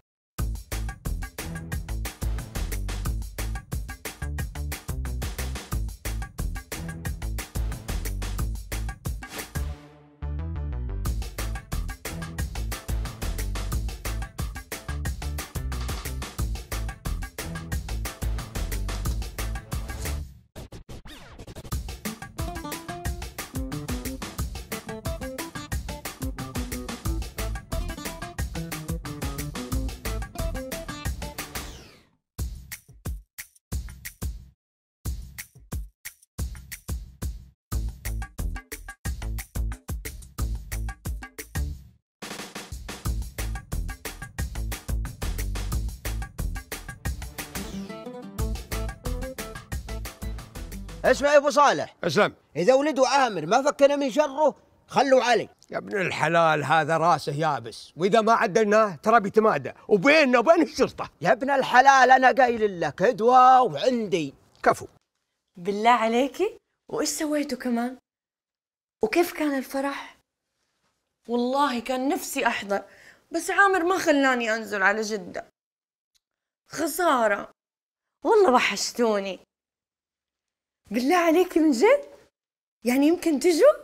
اسمع يا ابو صالح، اسلم. اذا ولدوا عامر ما فكنا من شره خلوا علي. يا ابن الحلال هذا راسه يابس، واذا ما عدلناه ترى بيتمادى وبيننا وبين الشرطه. يا ابن الحلال انا قايل لك ادوى وعندي. كفو. بالله عليكي، وايش سويتوا كمان؟ وكيف كان الفرح؟ والله كان نفسي احضر، بس عامر ما خلاني انزل على جده. خساره، والله وحشتوني. بالله عليكي من جد؟ يعني يمكن تجوا؟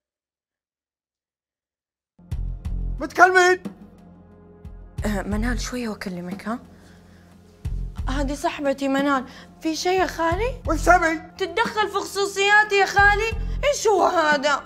متكلمين؟ أه منال شوية واكلمك. ها؟ هذه صاحبتي منال، في شيء يا خالي؟ وش تبي؟ تتدخل في خصوصياتي يا خالي؟ ايش هو هذا؟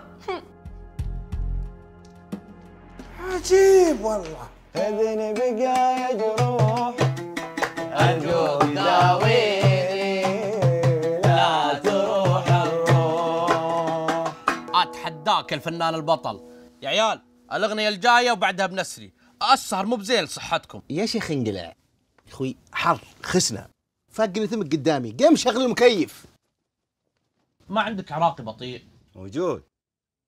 عجيب والله. اذني بقايا جروح ارجوك داويني لا تروح الروح. اتحداك الفنان البطل. يا عيال الاغنيه الجايه وبعدها بنسري، السهر مو بزين لصحتكم. يا شيخ انقلع اخوي، حر خسنا، فاقني ثمك قدامي، قم شغل المكيف. ما عندك عراقي بطيء؟ موجود.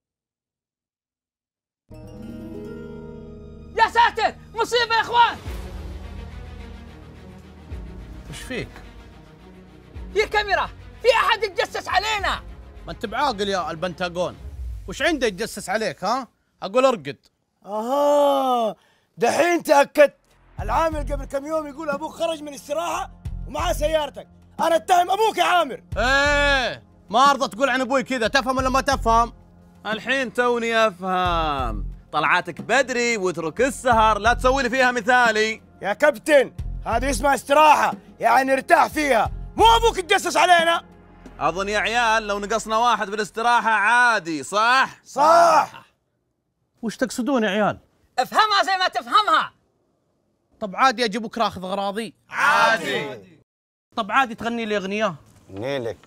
ساتر مصيبه يا اخوان. وش فيك؟ في كاميرا، في احد يتجسس علينا. ما انت بعاقل يا البنتاغون، وش عنده يتجسس عليك ها؟ اقول ارقد. اها دحين تاكدت. العامل قبل كم يوم يقول ابوك خرج من استراحه ومعاه سيارتك. انا اتهم ابوك يا عامر. ايه ما ارضى تقول عن ابوي كذا، تفهم ولا ما تفهم؟ الحين توني افهم. طلعاتك بدري واترك السهر، لا تسوي لي فيها مثالي. يا كابتن هذه اسمها استراحه، يعني ارتاح فيها، مو ابوك تجسس علينا. اظن يا عيال لو نقصنا واحد في الاستراحه عادي، صح؟ صح. وش تقصدون يا عيال؟ افهمها زي ما تفهمها. طب عادي اجي بكره اخذ اغراضي؟ عادي. طب عادي تغني لي اغنيه؟ نيلك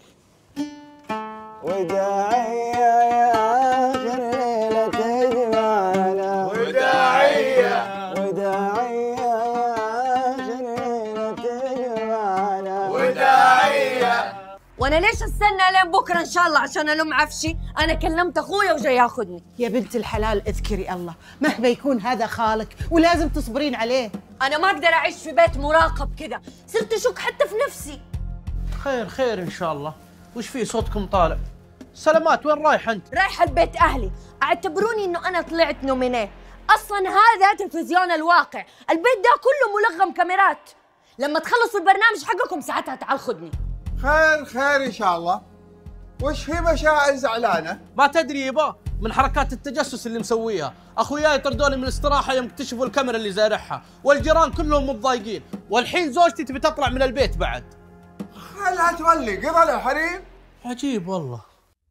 وداعية يا آخر ليلة تجمعنا، وداعية وداعية يا آخر ليلة تجمعنا، وداعية. وانا ليش استنى لين بكره ان شاء الله عشان الم عفشي؟ انا كلمت اخويا وجاي ياخذني. يا بنت الحلال اذكري الله، مهما يكون هذا خالك ولازم تصبرين عليه. انا ما اقدر اعيش في بيت مراقب كذا، صرت اشك حتى في نفسي. خير خير ان شاء الله. وش في صوتكم طالع؟ سلامات، وين رايح انت؟ رايحه البيت اهلي، اعتبروني انه انا طلعت نومينيه. اصلا هذا تلفزيون الواقع، البيت ده كله ملغم كاميرات. لما تخلصوا البرنامج حقكم ساعتها تعال خذني. خير خير ان شاء الله. وش في مشاعر زعلانه؟ ما تدري يبا، من حركات التجسس اللي مسويها. اخوياي طردوني من الاستراحه يوم اكتشفوا الكاميرا اللي زارعها، والجيران كلهم متضايقين، والحين زوجتي تبي تطلع من البيت بعد. خلها تولي قبل الحريم. عجيب والله.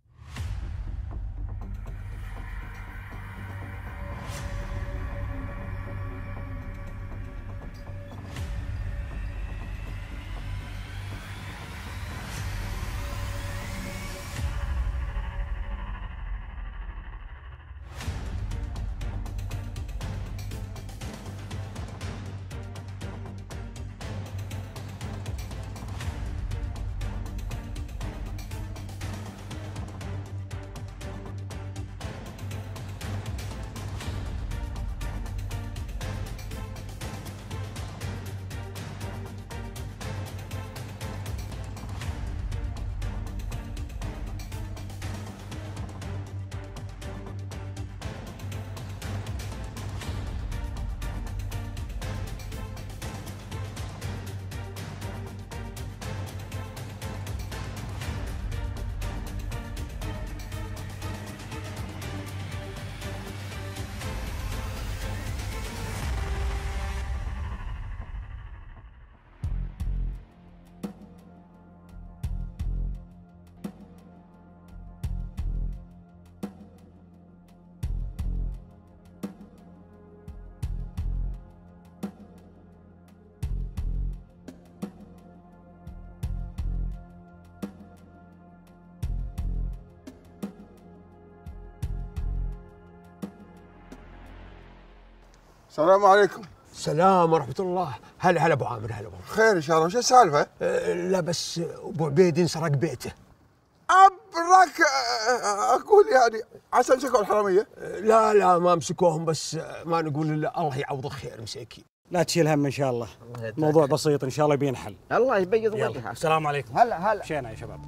السلام عليكم. السلام ورحمة الله. هلا هلا ابو عامر. هلا ابو عامر. خير ان شاء الله. وش السالفه؟ أه لا بس ابو عبيد انسرق بيته. ابرك اقول يعني عسى مسكوا الحراميه. أه لا لا ما مسكوهم، بس ما نقول الا الله يعوض خير مساكين. لا تشيل هم ان شاء الله، الموضوع بسيط ان شاء الله بينحل. الله يبيض وجهك. السلام عليكم. هلا هلا. مشينا يا شباب.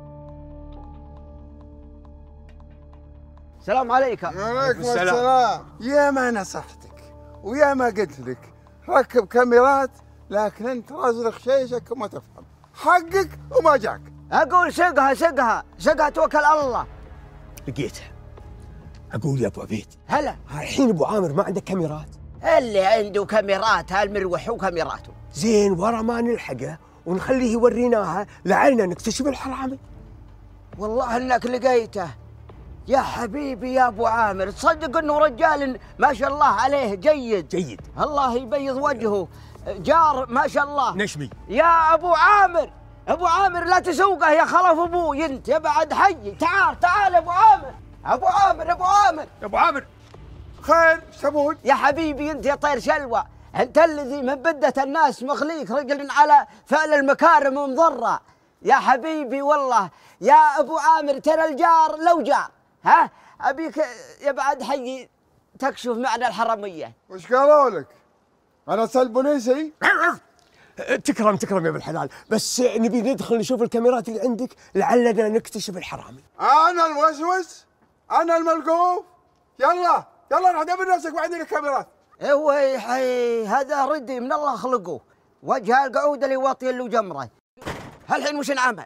السلام عليكم. وعليكم السلام. يا ما نصحتك ويا ما قلت لك ركب كاميرات، لكن انت رازلك شيشك وما تفهم حقك وما جاك. اقول سقها سقها سقها توكل على الله. لقيتها. اقول يا ابو عبيد. هلا. الحين ابو عامر ما عنده كاميرات؟ اللي عنده كاميرات هالمروح وكاميراته. زين ورا ما نلحقه ونخليه يوريناها لعلنا نكتشف الحرامي. والله انك لقيته يا حبيبي يا ابو عامر. تصدق انه رجال ما شاء الله عليه جيد جيد. الله يبيض وجهه، جار ما شاء الله. نشمي. يا ابو عامر ابو عامر لا تسوقه يا خلف ابوي انت يا بعد حي. تعال تعال ابو عامر ابو عامر ابو عامر يا ابو عامر. خير شبون؟ يا حبيبي انت يا طير شلوى، انت الذي من بدة الناس مخليك رجل على فعل المكارم ومضرة يا حبيبي. والله يا ابو عامر ترى الجار لو جار ها ابيك يا بعد حي تكشف معنا الحراميه. وش قالوا لك؟ انا سل بوليسي؟ تكرم تكرم يا ابن الحلال، بس نبي ندخل نشوف الكاميرات اللي عندك لعلنا نكتشف الحرامي. انا الموسوس؟ انا الملقوف؟ يلا يلا روح دبر نفسك وعندنا الكاميرات. ايوه حي هذا ردي من الله خلقه، وجه القعود اللي واطي له جمره. هالحين وش نعمل؟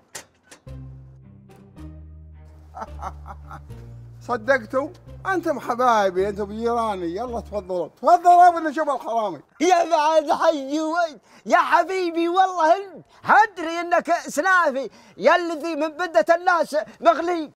صدقتوا؟ انتم حبايبي، انتم جيراني، يلا تفضلوا تفضلوا بنشوف الحرامي. يا بعد حي وين يا حبيبي، والله انت ادري انك سنافي يا الذي من بدة الناس مغلي.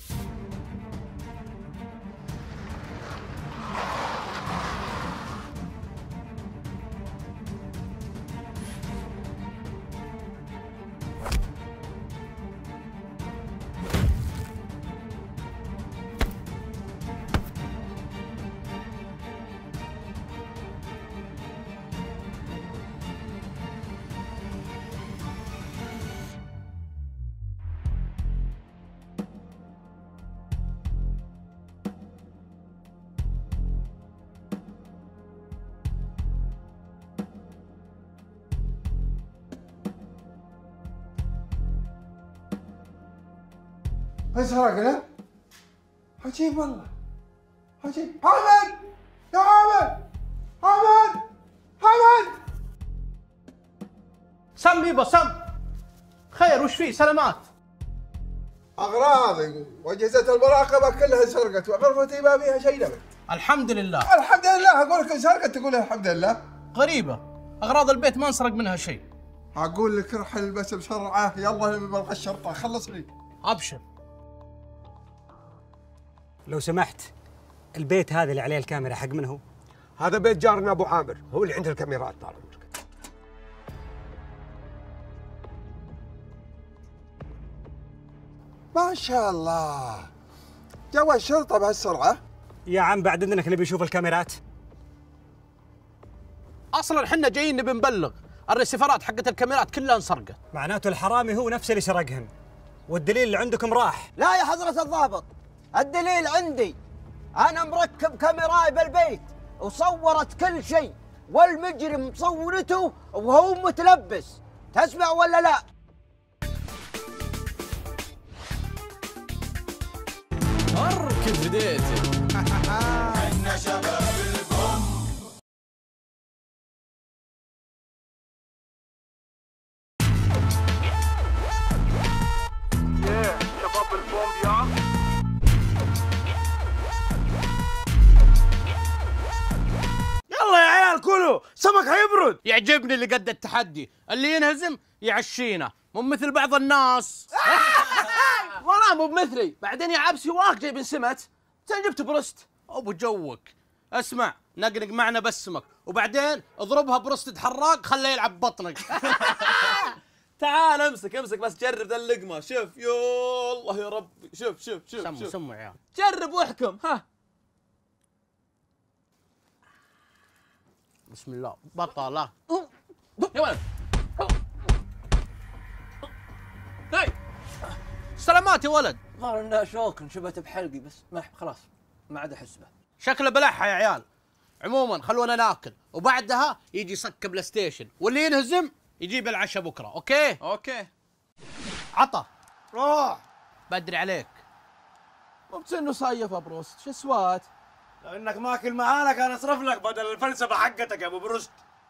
سرقنا؟ عجيب والله، عجيب. حمد يا حمد، حمد حمد سم يبا سم. خير وش فيه؟ سلامات. اغراضي واجهزه المراقبه كلها سرقت وغرفتي ما فيها شيء ابد. الحمد لله. الحمد لله. اقول لك انسرقت تقول الحمد لله. غريبه، اغراض البيت ما انسرق منها شيء. اقول لك رحل بس بسرعه، يلا بلغ الشرطه خلصني. ابشر. لو سمحت، البيت هذا اللي عليه الكاميرا حق من هو؟ هذا بيت جارنا ابو عامر، هو اللي عنده الكاميرات. طال عمرك. ما شاء الله، جو الشرطه بهالسرعه. يا عم بعد اذنك نبي نشوف الكاميرات. اصلا احنا جايين نبي نبلغ، الريسيفرات حقت الكاميرات كلها انسرقت. معناته الحرامي هو نفسه اللي سرقهن، والدليل اللي عندكم راح. لا يا حضرة الضابط، الدليل عندي. أنا مركب كاميراي بالبيت وصورت كل شيء، والمجرم مصورته وهو متلبس. تسمع ولا لا؟ اركب بديتي. احنا شباب البوم. يا شباب البوم يا يلا يا عيال كلوا سمك هيبرد. يعجبني اللي قد التحدي، اللي ينهزم يعشينا، مو مثل بعض الناس. والله مو بمثلي، بعدين يا عبسي واك جايبين سمت، انت جبت برست. ابو جوك. اسمع، نقنق معنا بسمك وبعدين اضربها برست حراق خليه يلعب بطنك. تعال امسك امسك بس جرب ذا اللقمه. شوف يا الله يا ربي، شوف شوف شوف سموا شوف. سموا يا عيال. جرب واحكم. ها بسم الله. بطله يا ولد. هاي سلامات يا ولد. ظهر انه شوك انشبت بحلقي، بس ما خلاص ما عاد احس به. شكله بلحها يا عيال. عموما خلونا ناكل وبعدها يجي يصك بلاي ستيشن، واللي ينهزم يجيب العشاء بكره. اوكي اوكي. عطا روح بدري عليك. مو بسنه صيف يا بروست، شو سوات؟ لو انك ماكل معانا كان اصرف لك بدل الفلسفه حقتك يا ابو برست.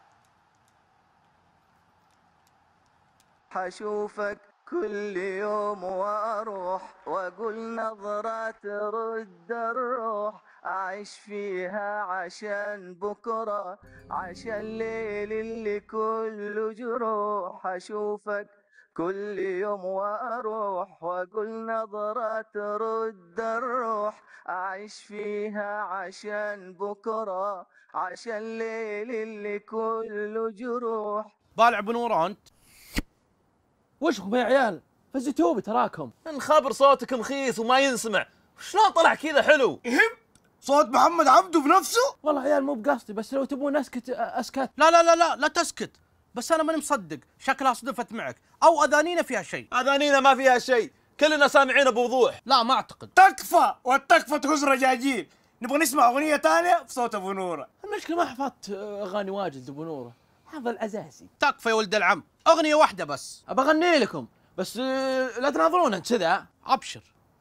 حشوفك كل يوم واروح واقول نظرة ترد الروح، اعيش فيها عشان بكره، عشان الليل اللي كله جروح. اشوفك كل يوم واروح واقول نظرة ترد الروح، اعيش فيها عشان بكره، عشان الليل اللي كله جروح. بالع بنور انت. وشكم يا عيال؟ فزتوبي تراكم. انخبر صوتك مخيس وما ينسمع، شلون طلع كذا حلو؟ يهم صوت محمد عبده بنفسه؟ والله عيال مو بقصدي، بس لو تبون اسكت اسكت. لا لا لا لا لا تسكت، بس انا ماني مصدق، شكلها صدفت معك او اذانينا فيها شيء. اذانينا ما فيها شيء، كلنا سامعين بوضوح. لا ما اعتقد. تكفى، والتكفى تهز رجاجيل. نبغى نسمع اغنيه ثانيه في صوت ابو نوره. المشكله ما حفظت اغاني واجد ابو نوره، حافظ الاساسي. تكفى يا ولد العم، اغنيه واحده بس ابى اغني لكم، بس لا تناظرونها كذا. ابشر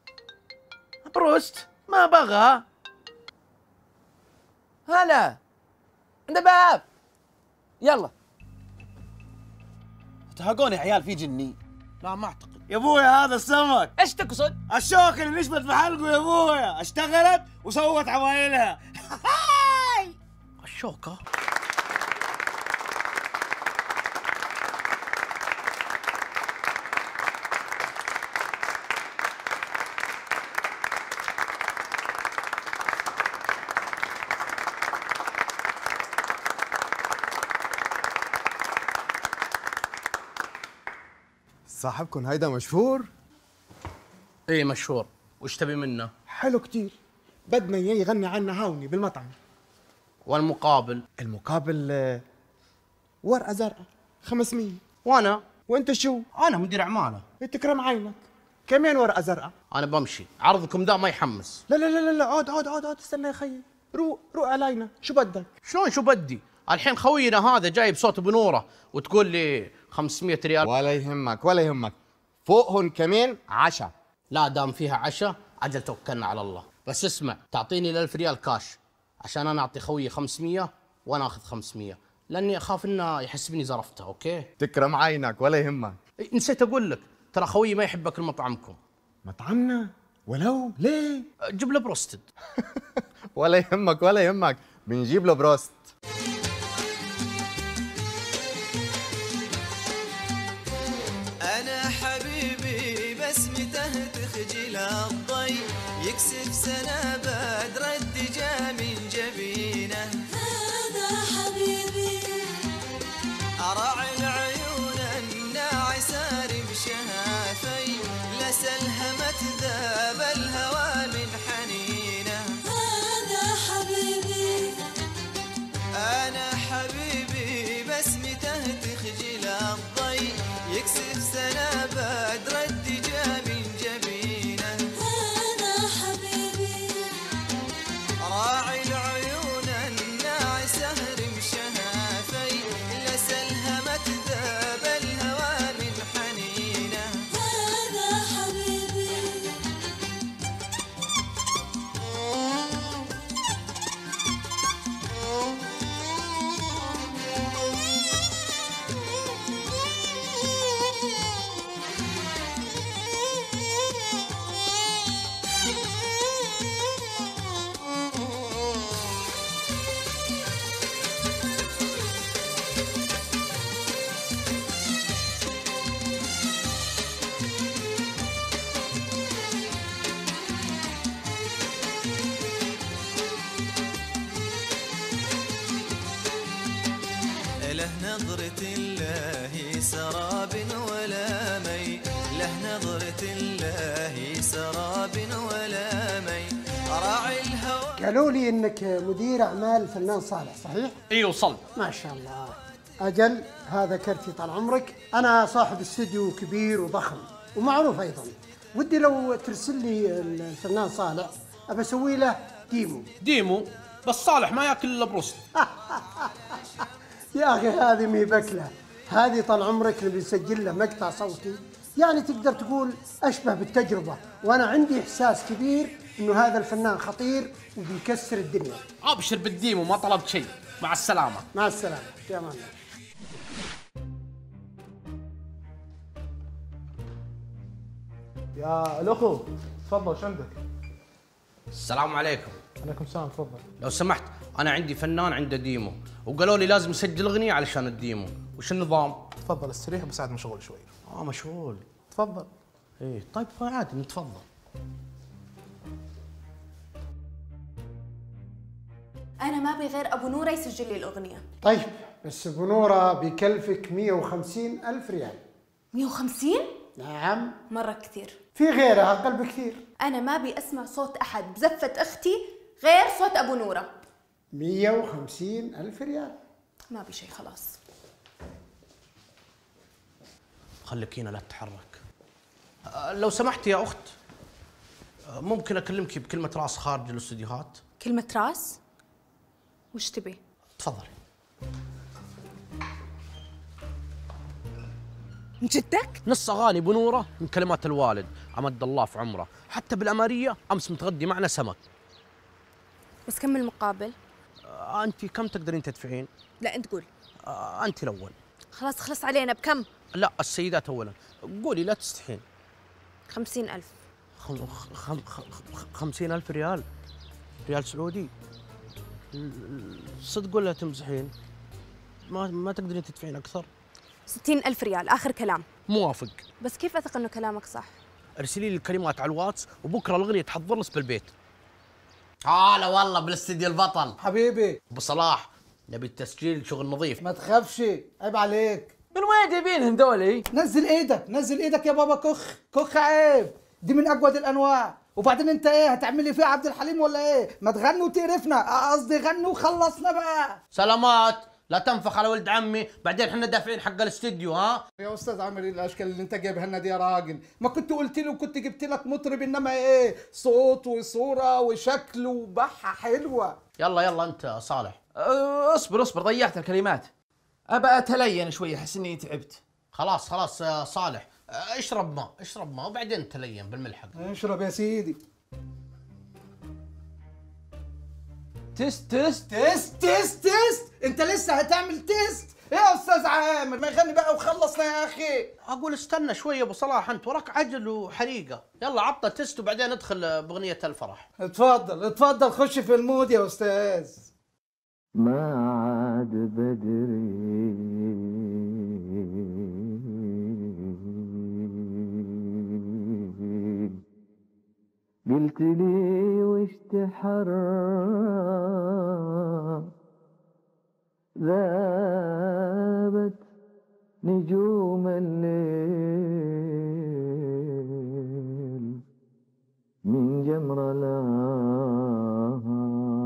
بروست ما بغى. هلا عند باب، يلا. تهقوني يا عيال في جني. لا ما اعتقد يا ابويا هذا السمك. ايش تقصد؟ الشوكه اللي نشبت في حلقه يا ابويا، اشتغلت وسوت عوايلها. الشوكه؟ صاحبكم هيدا مشهور؟ ايه مشهور، وش تبي منه؟ حلو كتير، بدنا اياه يغني عنا هاوني بالمطعم. والمقابل؟ المقابل آه، ورقة زرقاء خمسمية. وانا؟ وانت شو؟ انا مدير اعماله. تكرم عينك، كمان ورقة زرقاء. انا بمشي، عرضكم ذا ما يحمس. لا لا لا لا عود عود عود عود استنى يا خيي، روق روق علينا، شو بدك؟ شلون شو بدي؟ الحين خوينا هذا جايب صوت ابو نوره وتقول لي خمسمية ريال. ولا يهمك ولا يهمك، فوقهم كمان عشا. لا دام فيها عشا اجل توكلنا على الله. بس اسمع، تعطيني الألف ريال كاش عشان انا اعطي خويي خمسمية وانا اخذ خمسمية، لاني اخاف انه يحسبني زرفته. اوكي؟ تكرم عينك ولا يهمك. نسيت اقول لك، ترى خويي ما يحب اكل مطعمكم. مطعمنا؟ ولو ليه؟ جيب له بروستد. ولا يهمك ولا يهمك، بنجيب له بروست. أنا حبيبي بسمته تخجل الضي، يكسف سنة بدر الدجا من جبينه. هذا حبيبي أراعي العيون الناعسة بشهافي، لسلهمت ذاب الهوى من حنينه. هذا حبيبي أنا حبيبي بسمته تخجل الضي، يكسف سنة بدر الدجا من جبينه. هذا حبيبي راعي العيون الناعسة رمشها في، لسلهمت ذاب الهوى من حنينه. هذا حبيبي له نظرة الله سراب ولا مي، له نظرة الله سراب ولا مي، راعي الهوى. قالوا لي انك مدير اعمال الفنان صالح، صحيح؟ اي وصل. ما شاء الله. اجل، هذا كرتي طال عمرك. انا صاحب استوديو كبير وضخم ومعروف ايضا. ودي لو ترسل لي الفنان صالح ابى اسوي له ديمو. ديمو؟ بس صالح ما ياكل الا بروست. يا اخي هذه مي بكله، هذه طال عمرك نبي نسجل له مقطع صوتي، يعني تقدر تقول اشبه بالتجربه، وانا عندي احساس كبير انه هذا الفنان خطير وبيكسر الدنيا. ابشر بالديمو، ما طلبت شيء. مع السلامه. مع السلامه، في امان الله. يا الاخو تفضل، وش عندك؟ السلام عليكم. عليكم السلام، تفضل. لو سمحت، انا عندي فنان عنده ديمو وقالوا لي لازم اسجل اغنيه علشان الديمو، وش النظام؟ تفضل استريح، بس عاد مشغول شوي. اه مشغول. تفضل. ايه طيب عادي، نتفضل. أنا ما أبي غير أبو نورة يسجل لي الأغنية. طيب بس ابو نوره بيكلفك مية وخمسين ألف ريال. مية وخمسين؟ نعم. مرة كثير. في غيرها أقل بكثير. أنا ما أبي أسمع صوت أحد بزفة أختي غير صوت أبو نورة. مية وخمسين ألف ريال. ما أبي شيء خلاص. خليك هنا لا تتحرك. أه لو سمحت يا أخت، ممكن اكلمك بكلمه راس خارج الاستديوهات؟ كلمة راس؟ وش تبي؟ تفضلي. من جدك؟ نص اغاني بنوره من كلمات الوالد امد الله في عمره، حتى بالاماريه امس متغدي معنا سمك. بس كم المقابل؟ آه انت كم تقدرين تدفعين؟ لا انت قول. آه انت الاول. خلاص خلص علينا بكم؟ لا السيدات اولا، قولي لا تستحين. خمسين ألف. خم... خم... خم... خمسين ألف ريال، ريال سعودي. صدق ولا تمزحين؟ ما ما تقدرين تدفعين اكثر؟ ستين ألف ريال آخر كلام. موافق. بس كيف أثق إنه كلامك صح؟ ارسلي لي الكلمات على الواتس وبكره الاغنيه تحضر لك بالبيت. هلا والله بالاستديو البطل حبيبي ابو صلاح، نبي التسجيل شغل نظيف. ما تخافش، عيب عليك. من وين جايبينهم دولي؟ نزل ايدك، نزل ايدك يا بابا. كخ كخ عيب، دي من اجود الانواع. وبعدين انت ايه هتعمل لي فيها عبد الحليم ولا ايه؟ ما تغني وتقرفنا، قصدي غني وخلصنا بقى. سلامات، لا تنفخ على ولد عمي، بعدين احنا دافعين حق الاستديو. ها يا استاذ عامر، ايه الاشكال اللي انت جايبها لنا دي يا راجل؟ ما كنت قلت لي وكنت جبت لك مطرب، انما ايه صوت وصوره وشكل وبحه حلوه. يلا يلا انت صالح. أه اصبر اصبر، ضيعت الكلمات. ابى اتلين شوي، احس اني تعبت. خلاص خلاص يا صالح، اشرب ماء اشرب ماء وبعدين تلين بالملحق. اشرب يا سيدي. تست تست تست تست تست، انت لسه هتعمل تيست؟ ايه يا استاذ عامر، ما يغني بقى وخلصنا يا اخي. اقول استنى شوي يا ابو صلاح، انت وراك عجل وحريقه. يلا عطى تيست وبعدين ادخل باغنيه الفرح. اتفضل اتفضل، خش في المود يا استاذ. ما عاد بدري قلت لي وش تحرى ذابت نجوم الليل من جمر لها.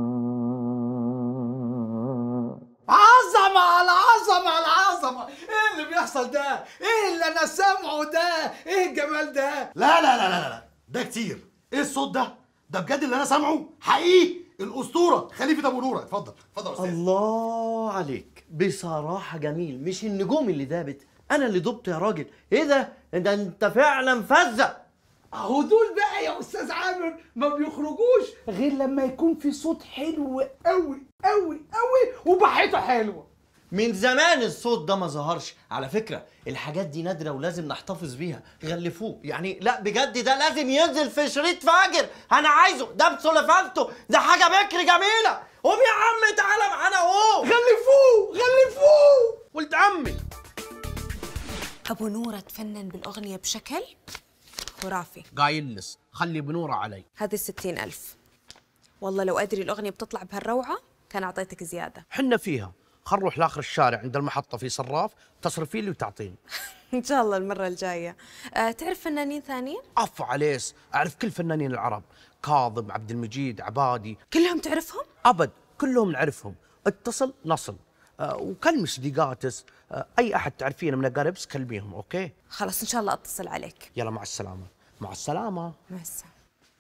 عظمة على عظمة على عظمة، ايه اللي بيحصل ده؟ ايه اللي انا سامعه ده؟ ايه الجمال ده؟ لا لا لا لا لا ده كتير. ايه الصوت ده؟ ده بجد اللي انا سامعه حقيقي. الاسطوره خليفه ابو نوره. اتفضل اتفضل يا استاذ. الله عليك، بصراحه جميل. مش النجوم اللي دابت، انا اللي دبت يا راجل. ايه ده؟ ده انت فعلا فزع. اهو دول بقى يا استاذ عامر ما بيخرجوش غير لما يكون في صوت حلو قوي قوي قوي وبحته حلوه. من زمان الصوت ده ما ظهرش. على فكره الحاجات دي نادره ولازم نحتفظ بيها. غلفوه يعني، لا بجد ده لازم ينزل في شريط فاجر. انا عايزه ده بسلفانته، ده حاجه بكر جميله. قوم يا عم تعالى معانا اهو. غلفوه غلفوه. ولد عمي أبو نورة تفنن بالأغنية بشكل خرافي. قايلس خلي بنوره علي. هذه الستين ألف. والله لو أدري الأغنية بتطلع بهالروعة كان أعطيتك زيادة. حنا فيها. خل نروح لاخر الشارع عند المحطة في صراف، تصرفي لي وتعطيني. إن شاء الله المرة الجاية. أه تعرف فنانين ثانيين؟ عفو عليس، أعرف كل فنانين العرب، كاظم، عبد المجيد، عبادي. كلهم تعرفهم؟ أبد، كلهم نعرفهم. اتصل نصل. أه وكلمي صديقاتس، أه أي أحد تعرفينه من أقاربس كلميهم، أوكي؟ خلاص إن شاء الله أتصل عليك. يلا مع السلامة. مع السلامة. مع السلامة.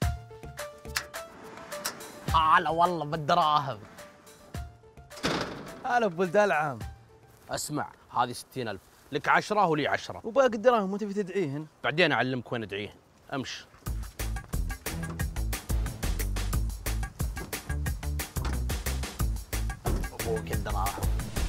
هلا والله بالدراهم. هلا بولد العم. اسمع، هذه ستين ألف، لك عشرة ولي عشرة. وباقي الدراهم ما تبي تدعيهن؟ بعدين أعلمك وين أدعيهن. أمشي. أبوك الدراهم.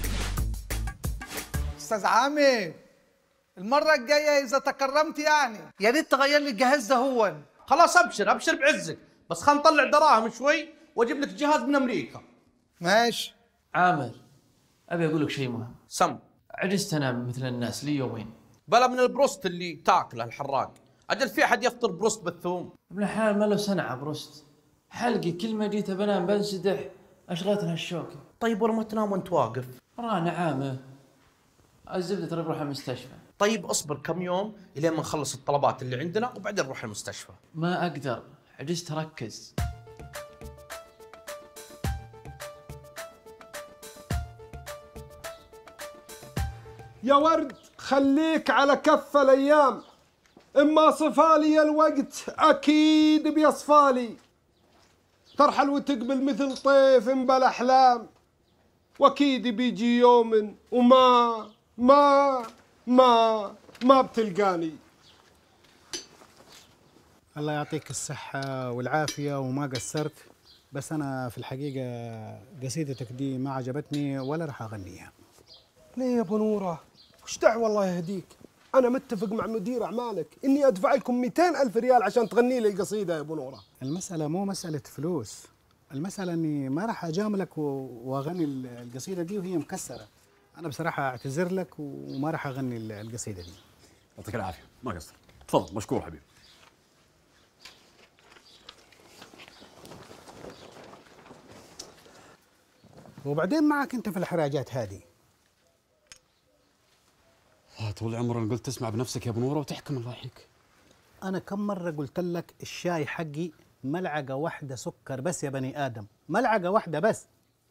استاذ عامر، المرة الجاية إذا تكرمت يعني يا ريت تغير لي الجهاز ده. هو خلاص أبشر أبشر بعزك، بس خلينا نطلع دراهم شوي وأجيب لك جهاز من أمريكا. ماشي. عامر، ابي اقول لك شيء مهم. سم. عجزت انام مثل الناس لي يومين. بلا من البروست اللي تاكله الحراق. اجل في احد يفطر بروست بالثوم؟ ابن الحلال ما له صنعه بروست. حلقي كل ما جيت بنام بنسدح، اشغلتها الشوكه. طيب ولما تنام وانت واقف؟ رانا عامه. الزبده ترى بروح المستشفى. طيب اصبر كم يوم الين ما نخلص الطلبات اللي عندنا وبعدين نروح المستشفى. ما اقدر، عجزت اركز. يا ورد خليك على كف الايام. اما صفالي الوقت اكيد بيصفالي، ترحل وتقبل مثل طيف بلا احلام، واكيد بيجي يوم وما ما ما ما بتلقاني. الله يعطيك الصحة والعافية وما قصرت، بس أنا في الحقيقة قصيدتك دي ما عجبتني ولا راح أغنيها. ليه يا ابو نوره؟ وش دعوه الله يهديك؟ انا متفق مع مدير اعمالك اني ادفع لكم مئتين ألف ريال عشان تغني لي قصيده يا ابو نوره. المسألة مو مسألة فلوس، المسألة إني ما راح أجاملك وأغني القصيدة دي وهي مكسرة. أنا بصراحة أعتذر لك وما راح أغني القصيدة دي. يعطيك العافية، ما قصر. تفضل، مشكور حبيبي. وبعدين معك أنت في الحراجات هذه. طول عمرنا قلت تسمع بنفسك يا ابو نوره وتحكم الله يحييك. أنا كم مرة قلت لك الشاي حقي ملعقة واحدة سكر بس يا بني آدم، ملعقة واحدة بس.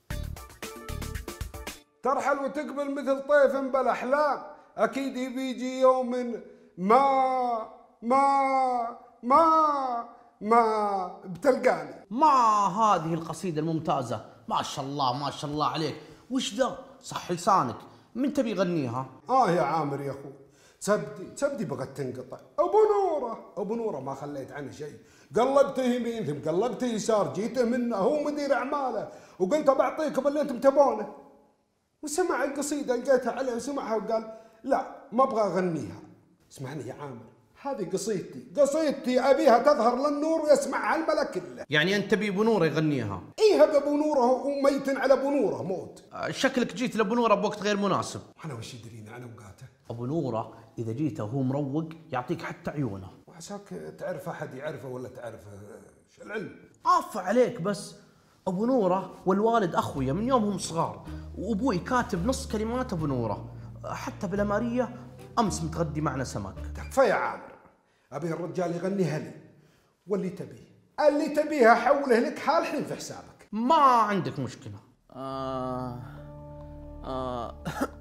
ترحل وتقبل مثل طيف بلا احلام، اكيد بيجي يوم ما ما ما ما بتلقاني. ما هذه القصيدة الممتازة، ما شاء الله ما شاء الله عليك. وش ذا؟ صح لسانك، من تبي يغنيها؟ اه يا عامر يا اخوي، تبدي تبدي بغت تنقطع. ابو نوره ابو نوره ما خليت عنه شيء، قلبته يمين ثم قلبته يسار، جيته منه هو مدير اعماله وقلت بعطيكم اللي انتم تبونه. وسمع القصيده لقيتها عليه وسمعها وقال لا ما ابغى اغنيها. اسمعني يا عامر، هذه قصيدتي، قصيدتي ابيها تظهر للنور ويسمعها الملك كله. يعني انت تبي ابو نوره يغنيها؟ ايه ابو نوره وميت على ابو نوره موت. شكلك جيت لابو نوره بوقت غير مناسب. انا وش يدريني انا وقاته؟ ابو نوره اذا جيته وهو مروق يعطيك حتى عيونه. وعساك تعرف احد يعرفه ولا تعرفه ايش العلم؟ عاف عليك، بس ابو نوره والوالد اخويا من يومهم صغار، وابوي كاتب نص كلمات ابو نوره، حتى بالاماريه امس متغدي معنا سمك. تكفى يا عامر، ابي الرجال يغنيها لي، واللي تبيه اللي تبيها حوله لك حال حين في حسابك. ما عندك مشكله. آه آه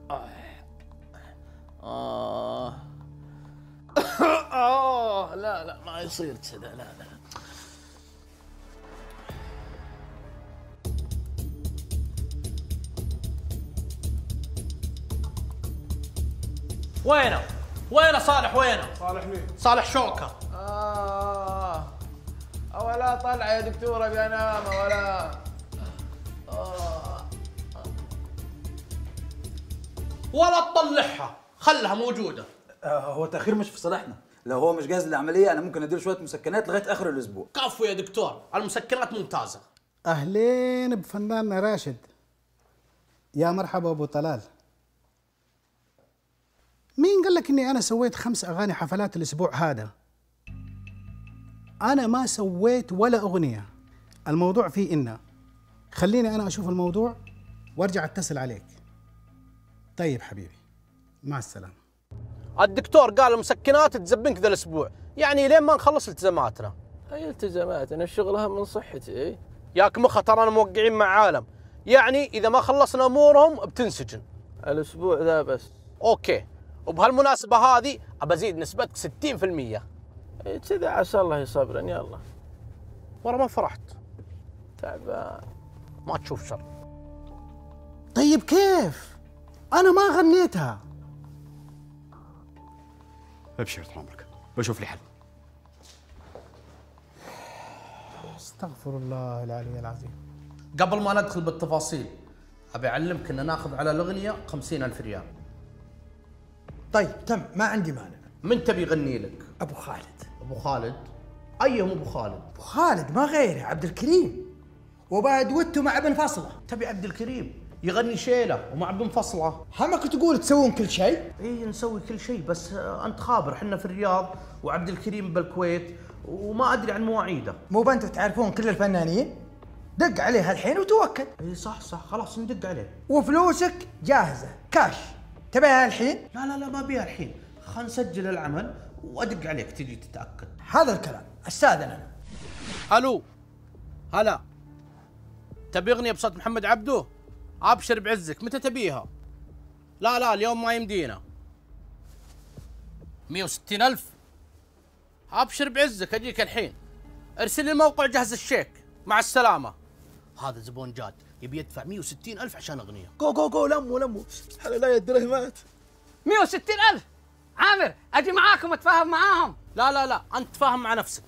آه آه لا لا ما يصير كذا، لا لا. وينه؟ وينه صالح؟ وينه؟ صالح مين؟ صالح شوكه. آه ولا طلع يا دكتورة بينام ولا آه. ولا تطلعها، خلها موجودة. آه هو تأخير مش في صالحنا، لو هو مش جاهز للعملية أنا ممكن أديله شوية مسكنات لغاية آخر الأسبوع. كفو يا دكتور، المسكنات ممتازة. أهلين بفناننا راشد. يا مرحبا أبو طلال. مين قال لك إني أنا سويت خمس أغاني حفلات الأسبوع هذا؟ أنا ما سويت ولا أغنية. الموضوع فيه إنه خليني أنا أشوف الموضوع وأرجع أتصل عليك. طيب حبيبي، مع السلامة. الدكتور قال المسكنات تزبنك ذا الأسبوع، يعني لين ما نخلص التزاماتنا. أي التزامات؟ أنا الشغل أهم من صحتي. إيه؟ ياك مخة، ترانا موقعين مع عالم، يعني إذا ما خلصنا أمورهم بتنسجن. الأسبوع ذا بس. أوكي، وبهالمناسبة هذه أبزيد نسبتك ستين بالمئة. كذا عسى الله يصبرن. يلا ورا ما فرحت تعبان، ما تشوف شر. طيب كيف؟ أنا ما غنيتها. ابشر طول عمرك، بشوف لي حل. استغفر الله العلي العظيم. قبل ما ندخل بالتفاصيل أبي أعلمك إن ناخذ على الأغنية خمسين ألف ريال. طيب تم، ما عندي مانع. من تبي يغني لك؟ ابو خالد. ابو خالد؟ ايهم ابو خالد؟ ابو خالد ما غيره، عبد الكريم، وبعد دوته مع ابن فصله. تبي عبد الكريم يغني شيله ومع ابن فصله؟ همك تقول تسوون كل شيء؟ ايه نسوي كل شيء، بس انت خابر احنا في الرياض وعبد الكريم بالكويت وما ادري عن مواعيده. مو بانتوا تعرفون كل الفنانين؟ دق عليه الحين وتوكل. اي صح صح، خلاص ندق عليه. وفلوسك جاهزه كاش، تبيها الحين؟ لا لا لا ما بيها الحين، خلينا نسجل العمل وادق عليك تجي تتاكد. هذا الكلام، استاذن انا. الو، هلا، تبي اغنيه بصوت محمد عبده؟ ابشر بعزك، متى تبيها؟ لا لا اليوم ما يمدينا. مئة وستين ألف؟ ابشر بعزك اجيك الحين. ارسل لي الموقع جهز الشيك. مع السلامه. هذا زبون جاد يبي يدفع مئة وستين ألف عشان اغنيه. جو جو جو لموا لموا حلا لا الدرهمات. مئة وستين ألف. عامر اجي معاكم اتفاهم معاهم. لا لا لا انت تفاهم مع نفسك.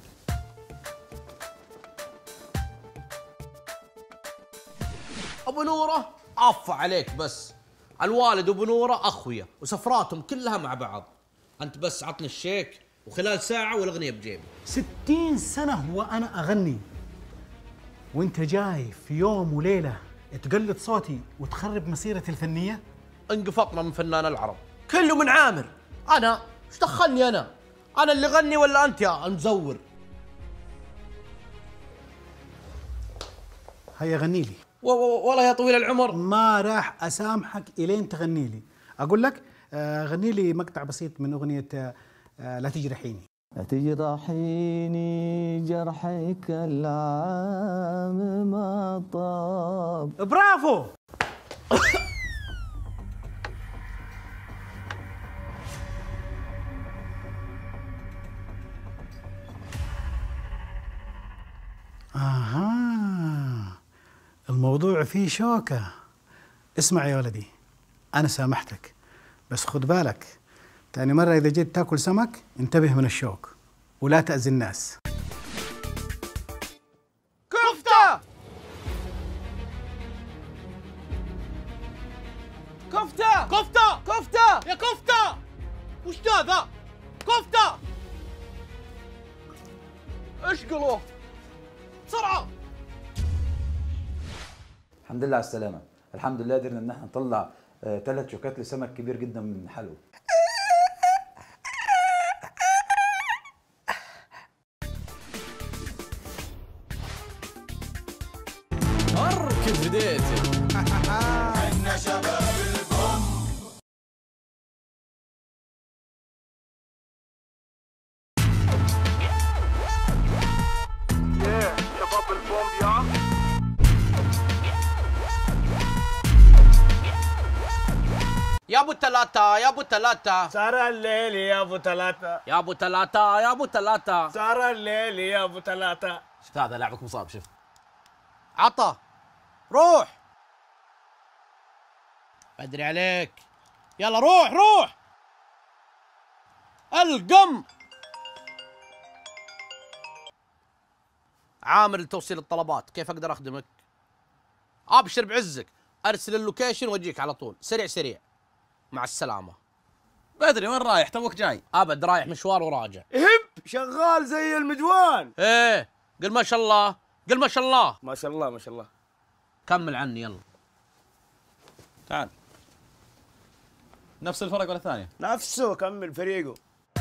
ابو نوره عفا عليك، بس الوالد وابو نوره اخويا وسفراتهم كلها مع بعض. انت بس عطني الشيك وخلال ساعه والاغنيه بجيبي. ستين سنة وأنا أغني، وأنت جاي في يوم وليلة تقلد صوتي وتخرب مسيرتي الفنية؟ انقفطنا من فنان العرب. كله من عامر. انا ايش دخلني انا؟ انا اللي غني ولا انت يا مزور؟ هيا غني لي. والله يا طويل العمر ما راح أسامحك إلين تغني لي. أقول لك آه غني لي مقطع بسيط من أغنية آه لا تجرحيني. لا تجرحيني جرحك العام ما طاب. برافو. آها، الموضوع فيه شوكة. اسمع يا ولدي، أنا سامحتك، بس خد بالك تاني مرة إذا جيت تاكل سمك انتبه من الشوك ولا تأذي الناس. كفتة كفتة كفتة كفتة يا كفتة. وش ذا ذا؟ كفتة اشقلوه بسرعة. الحمد لله على السلامة. الحمد لله قدرنا ان احنا نطلع ثلاث آه شوكات لسمك كبير جدا من حلو. اركض بديتي. احنا شباب البوم. ياه شباب البوم يا يا ابو ثلاثة يا ابو ثلاثة. سهر الليل يا ابو ثلاثة. يا ابو ثلاثة يا ابو ثلاثة. سهر الليل يا ابو ثلاثة. شفت هذا لعبك مصاب. شفت عطا روح بدري عليك. يلا روح روح. القم عامر لتوصيل الطلبات. كيف اقدر اخدمك؟ ابشر بعزك. ارسل اللوكيشن واجيك على طول سريع سريع. مع السلامة. بدري وين رايح؟ توك جاي. ابد رايح مشوار وراجع. هب شغال زي المدوان. ايه قل ما شاء الله قل ما شاء الله. ما شاء الله ما شاء الله. كمل عني يلا. تعال. نفس الفرق ولا ثانية؟ نفسه كمل فريقه.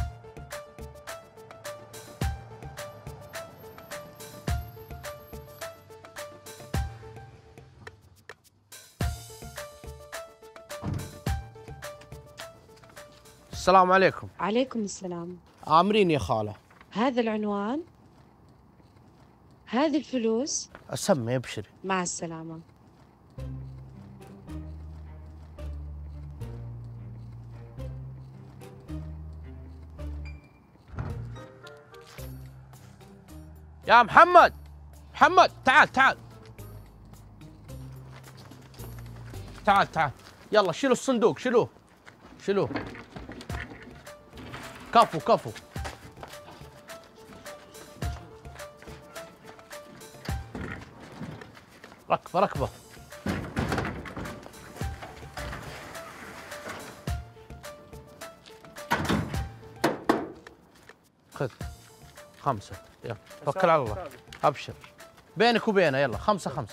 السلام عليكم. عليكم السلام. آمرين يا خالة. هذا العنوان، هذه الفلوس. أسمي ابشري. مع السلامة. يا محمد محمد تعال تعال تعال تعال يلا شيلوا الصندوق. شيلوه شيلوه. كفو كفو. ركبه ركبه. خذ خمسة. يلا توكل على الله. ابشر بينك وبينه. يلا خمسة خمسة.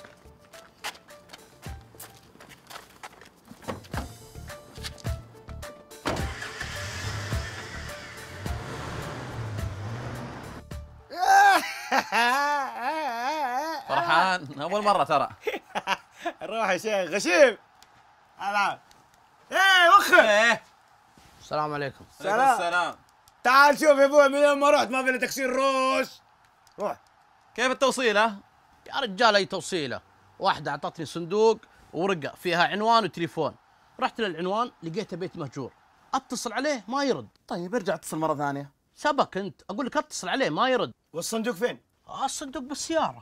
فرحان اول مرة ترى. روح يا شيخ غشيم. العب. ايه وخر. ايه السلام عليكم. سلام. السلام. تعال شوف يا ابوي من يوم ما رحت ما في الا تكسير روس. روح. كيف التوصيلة؟ يا رجال اي توصيلة. واحدة اعطتني صندوق وورقة فيها عنوان وتليفون. رحت للعنوان لقيته بيت مهجور. اتصل عليه ما يرد. طيب ارجع اتصل مرة ثانية. سبك انت، اقول لك اتصل عليه ما يرد. والصندوق فين؟ آه الصندوق بالسياره.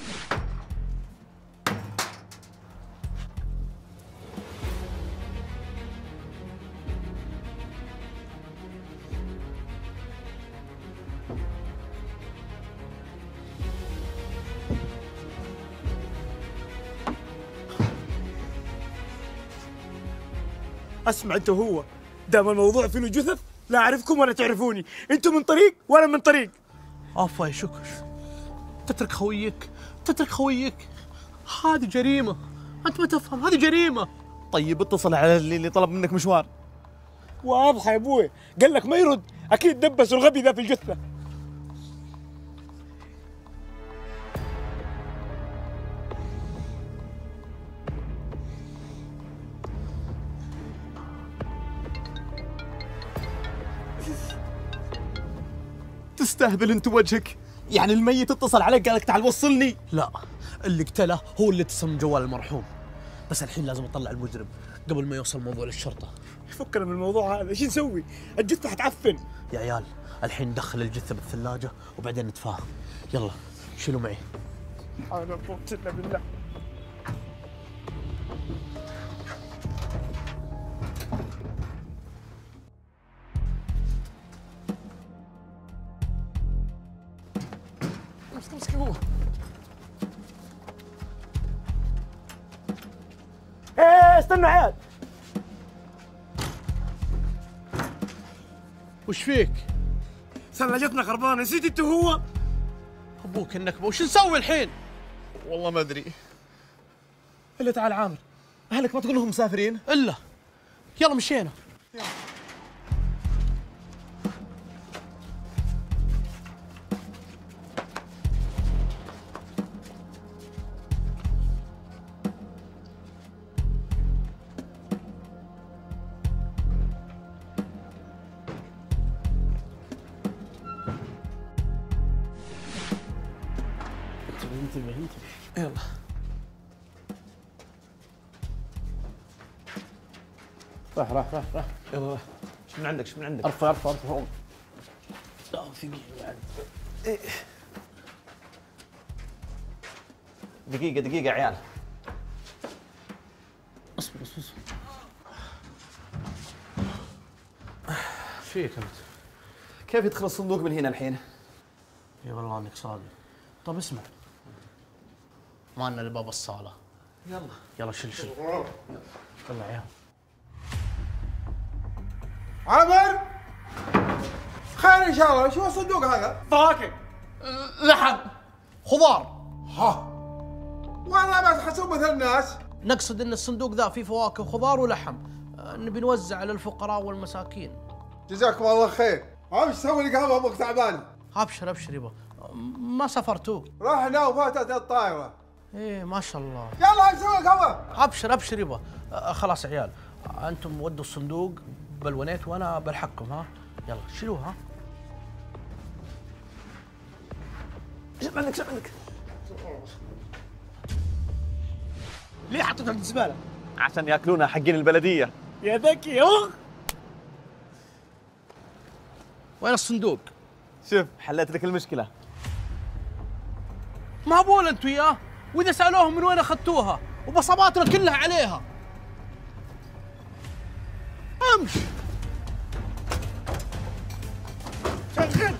اسمع انت وهو، دام الموضوع فيه جثث لا اعرفكم ولا تعرفوني، انتم من طريق وانا من طريق. عفوا يا شكر، تترك خويك، تترك خويك، هذه جريمه، انت ما تفهم، هذه جريمه. طيب اتصل على اللي, اللي طلب منك مشوار. واضحه يا ابوي، قال لك ما يرد، اكيد دبسوا الغبي ذا في الجثه. تستهبل انت وجهك، يعني الميت اتصل عليك قال لك تعال وصلني؟ لا، اللي قتله هو اللي اتصل من جوال المرحوم، بس الحين لازم اطلع المجرم قبل ما يوصل الموضوع للشرطه. فكنا من الموضوع هذا، ايش نسوي؟ الجثه حتعفن. يا عيال الحين ندخل الجثه بالثلاجه وبعدين نتفاهم. يلا شيلوا معي. انا قلت لنا بالله. امسك امسك هو. ايه استنى عيال. وش فيك؟ ثلاجتنا خربانه، نسيت انت وهو؟ ابوك النكبه، وش نسوي الحين؟ والله ما ادري. الا تعال عامر، اهلك ما تقول لهم مسافرين؟ الا يلا مشينا. يلا. انتبه انتبه. يلا راح راح راح راح. يلا راح. ايش من عندك ايش من عندك؟ ارفع ارفع ارفع. لا ثقيل يعني. إيه. دقيقة دقيقة يا عيال. اصبر اصبر اصبر. ايش فيك انت؟ كيف يدخل الصندوق من هنا الحين؟ اي والله انك صادق. طب اسمع، ما لنا لباب الصالة. يلا يلا شيل شيل. يلا عيال. عمر خير ان شاء الله، شو الصندوق هذا؟ فواكه، لحم، خضار. ها والله بس حسوب مثل الناس. نقصد ان الصندوق ذا فيه فواكه وخضار ولحم، نبي نوزع للفقراء والمساكين. جزاكم الله خير. ايش تسوي لي قهوه ابوك تعبان؟ ابشر ابشر يبا، ما سافرتوا؟ رحنا وفاتت الطائره. ايه ما شاء الله. يلا نسوي قهوه. ابشر ابشر يبا. آه خلاص عيال، انتم ودوا الصندوق بالونيت وانا بلحقكم. ها يلا شيلوه. ها ايش عندك ايش عندك؟ ليه حطيتها في الزباله؟ عشان ياكلونها حقين البلدية. يا ذكي يا اخ. وين الصندوق؟ شوف حليت لك المشكلة. ما بول انتوا وياه، واذا سالوهم من وين اخذتوها وبصماتنا كلها عليها. امشي. شغل.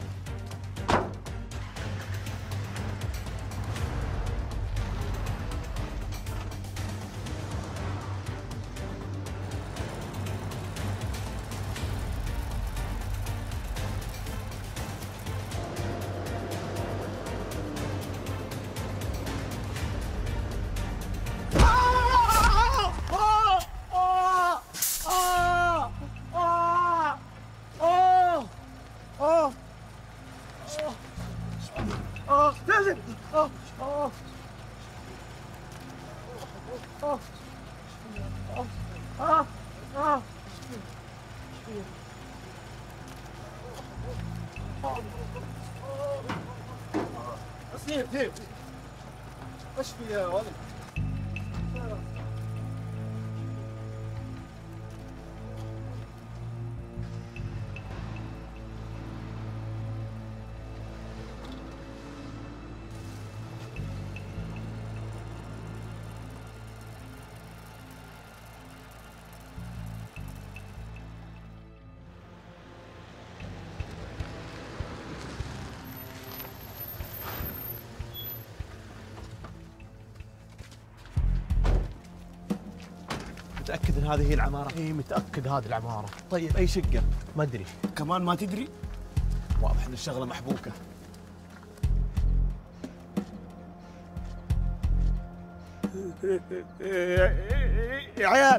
سيب سيب. ايش في يا ولد؟ متأكد ان هذه هي العمارة؟ اي متأكد هذه العمارة. طيب اي شقة؟ ما ادري. كمان ما تدري؟ واضح ان الشغلة محبوكة. يا عيال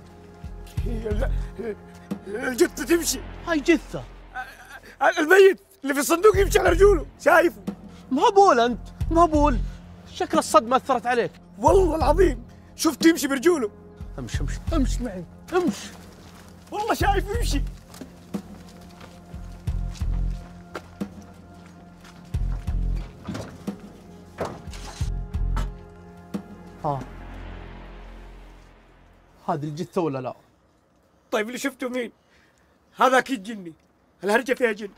الجثة تمشي. هاي جثة. الميت اللي في الصندوق يمشي على رجوله، شايفه؟ مهبول انت، مهبول. شكل الصدمة اثرت عليك. والله العظيم شفته يمشي برجوله. امشي امشي امشي معي امشي. والله شايفه يمشي. ها هذه الجثة ولا لا؟ طيب اللي شفته مين؟ هذا اكيد جني، الهرجة فيها جن.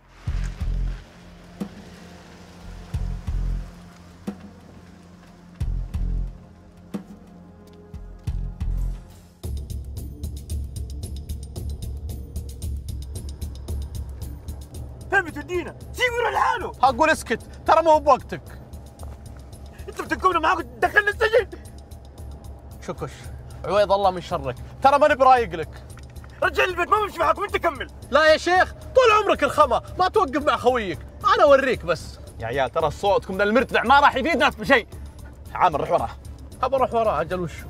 فين بتودينا؟ سيبوا لحاله. هقول اسكت، ترى ما هو بوقتك. انت بتنكبنا معاك تدخلنا السجن. شكش، عويض الله من شرك، ترى ماني برايق لك. رجع البيت ما بمشي معاك وانت كمل. لا يا شيخ، طول عمرك الخمة، ما توقف مع خويك، انا اوريك بس. يا عيال ترى صوتكم من المرتفع ما راح يفيدنا بشيء. عامر روح وراه. ابى اروح وراه اجل وشو.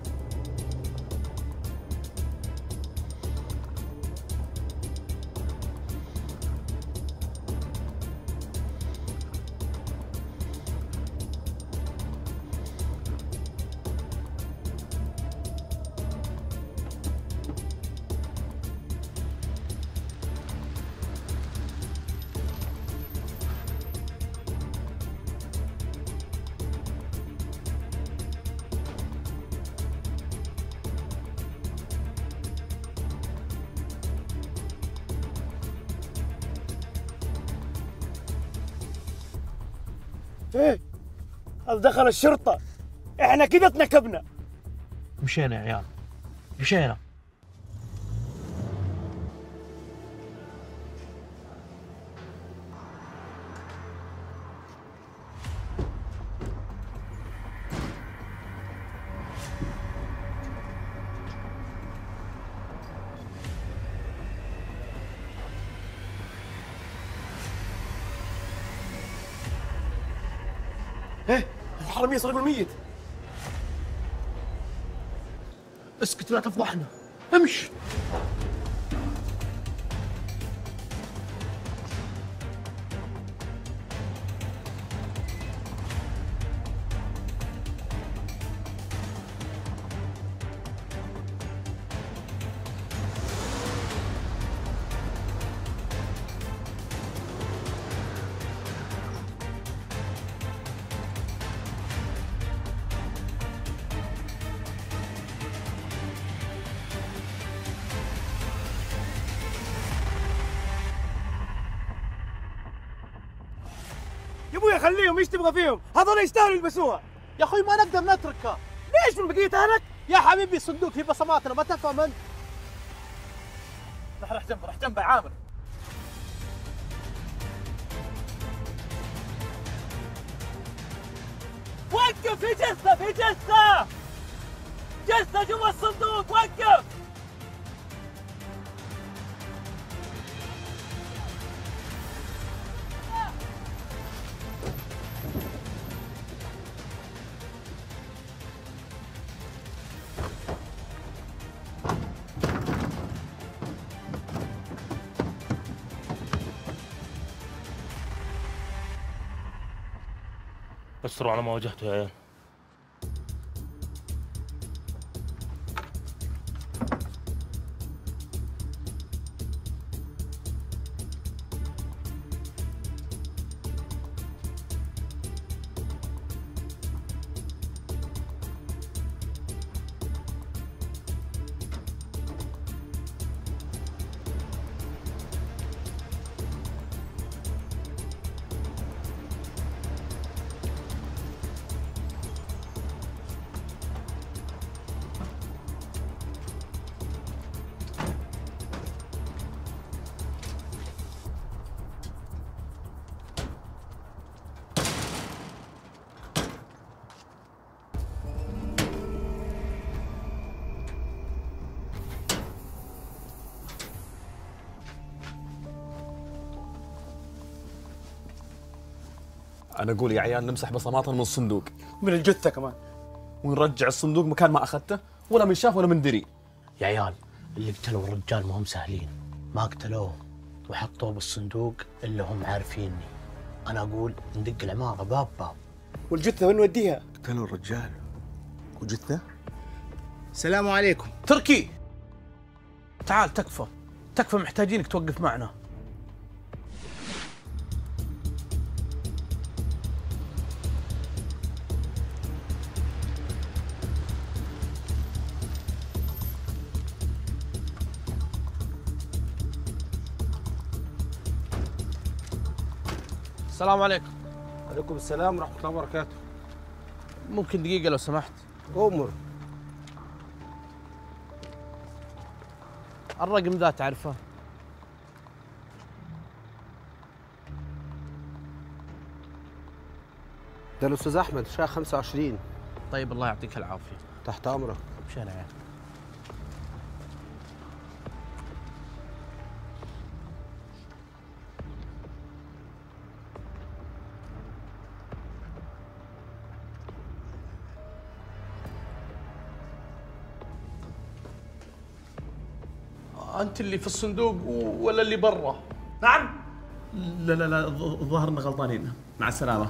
ايه هذا دخل الشرطة، احنا كذا تنكبنا. مشينا يا عيال، مشينا. ايه الحرامية سرقوا الميت. اسكت لا تفضحنا، امشي. يا ابويا خليهم، ايش تبغى فيهم؟ هذول يستاهلوا يلبسوها. يا اخوي ما نقدر نتركها. ليش من بقية اهلك؟ يا حبيبي صندوق في بصماتنا، ما تفهم انت. راح راح جنبه راح جنبه يا عامر. وقف، في جثة في جثة جثة جوا الصندوق، وقف. اسرعوا على ما واجهته يا عيال. انا اقول يا عيال نمسح بصماتنا من الصندوق، من الجثه كمان، ونرجع الصندوق مكان ما اخذته، ولا من شاف ولا من دري. يا عيال اللي قتلوا الرجال ما هم سهلين، ما قتلوه وحطوه بالصندوق الا هم عارفيني. انا اقول ندق العماره باب باب. والجثه وين نوديها؟ قتلوا الرجال وجثه. السلام عليكم. تركي تعال، تكفى تكفى، محتاجينك توقف معنا. السلام عليكم. عليكم السلام ورحمه الله وبركاته. ممكن دقيقة لو سمحت؟ أمر. الرقم ذا تعرفه؟ ده الأستاذ أحمد شاه خمسة وعشرين. طيب الله يعطيك العافية. تحت أمرك. مشينا يعني. أنت اللي في الصندوق ولا اللي برا؟ نعم. لا لا لا الظاهر اننا غلطانين. مع السلامة.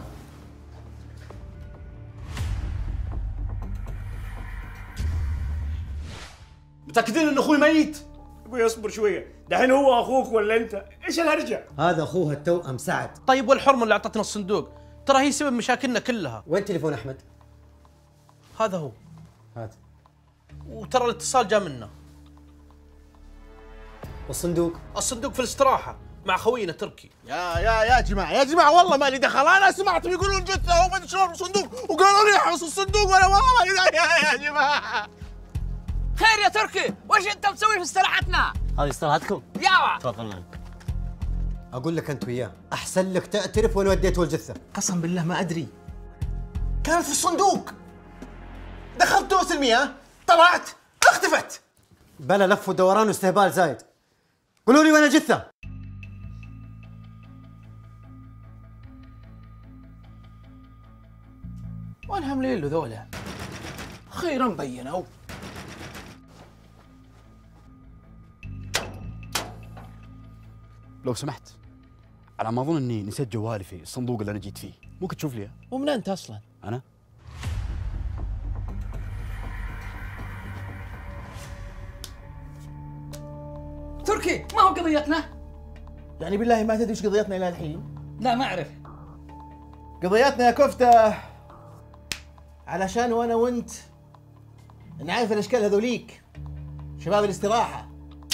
متأكدين إن أخوي ميت؟ أبوي اصبر شوية، دحين هو أخوك ولا أنت؟ إيش الهرجة؟ هذا أخوها التوأم سعد. طيب والحرمة اللي أعطتنا الصندوق؟ ترى هي سبب مشاكلنا كلها. وين تليفون أحمد؟ هذا هو. هات. وترى الاتصال جاء منا. والصندوق؟ الصندوق في الاستراحة مع خوينا تركي. يا يا يا جماعه يا جماعه والله مالي دخل، انا سمعت بيقولون جثه وما ادري شلون صندوق وقالوا لي احرس الصندوق وانا والله مالي دخل. يا, يا جماعه خير يا تركي، وش انت مسوي في استراحتنا؟ هذه استراحتكم؟ يا تفضل. اقول لك انت وياه احسن لك تعترف وين وديتوا الجثه. قسم بالله ما ادري، كانت في الصندوق، دخلت دوس المياه طلعت اختفت. بلا لف ودوران واستهبال زايد. قولوا لي وين الجثه؟ وينهم ليلو ذولا؟ خيرا بينوا. لو سمحت، على ما اظن اني نسيت جوالي في الصندوق اللي انا جيت فيه، ممكن تشوف لي؟ ومن انت اصلا؟ انا تركي ما هو قضيتنا؟ يعني بالله ما تدري ايش قضيتنا الى الحين؟ لا ما اعرف. قضيتنا يا كفته علشان وانا وانت نعرف الاشكال هذوليك، شباب الاستراحه.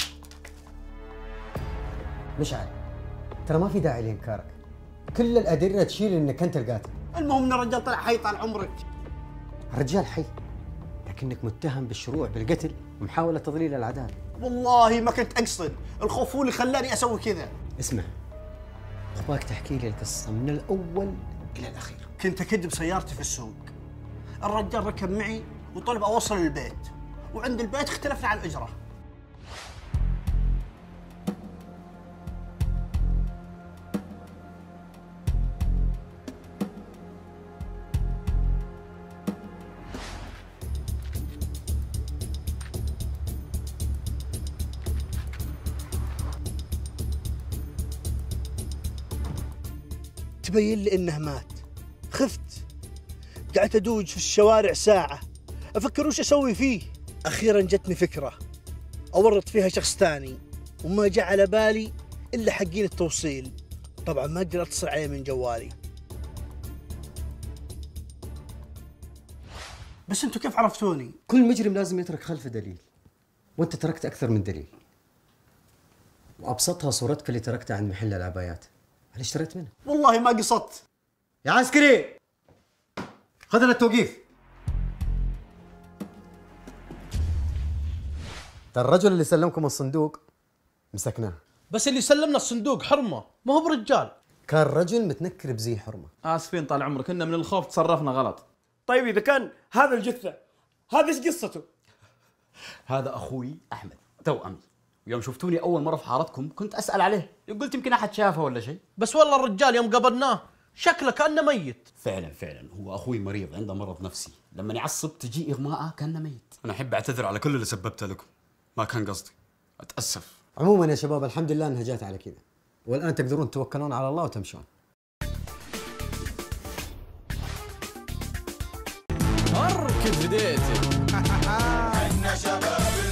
مشعل ترى ما في داعي لانكارك، كل الادله تشير انك انت القاتل. المهم ان الرجال طلع حي طال عمرك. الرجال حي لكنك متهم بالشروع بالقتل ومحاوله تضليل العداله. والله ما كنت اقصد، الخوف هو اللي خلاني اسوي كذا. اسمع، ابغاك تحكي لي القصه من الاول الى الاخير. كنت اكدب سيارتي في السوق، الرجال ركب معي وطلب اوصل للبيت، وعند البيت اختلفنا على الاجره. تبين لي انه مات، خفت، قعدت ادوج في الشوارع ساعة افكر وش اسوي فيه. اخيرا جتني فكرة اورط فيها شخص ثاني، وما جاء على بالي الا حقين التوصيل. طبعا ما اقدر اتصل عليه من جوالي. بس انتوا كيف عرفتوني؟ كل مجرم لازم يترك خلفه دليل، وانت تركت اكثر من دليل، وابسطها صورتك اللي تركتها عند محل العبايات اللي اشتريت منه. والله ما قصدت. يا عسكري خذ لنا التوقيف. ترى الرجل اللي سلمكم الصندوق مسكناه. بس اللي سلمنا الصندوق حرمه، ما هو برجال. كان رجل متنكر بزي حرمه. اسفين طال عمرك، إن من الخوف تصرفنا غلط. طيب اذا كان هذا الجثه، هذا ايش قصته؟ هذا اخوي احمد توأمي، ويوم شفتوني اول مره في حارتكم كنت اسال عليه، قلت يمكن احد شافه ولا شيء. بس والله الرجال يوم قبلناه شكله كأنه ميت. فعلا فعلا هو اخوي مريض عنده مرض نفسي، لما يعصب تجي اغماءه كانه ميت. انا احب اعتذر على كل اللي سببته لكم، ما كان قصدي، اتاسف. عموما يا شباب الحمد لله انها جات على كذا، والان تقدرون توكلون على الله وتمشون. اركض بديتي. احنا شباب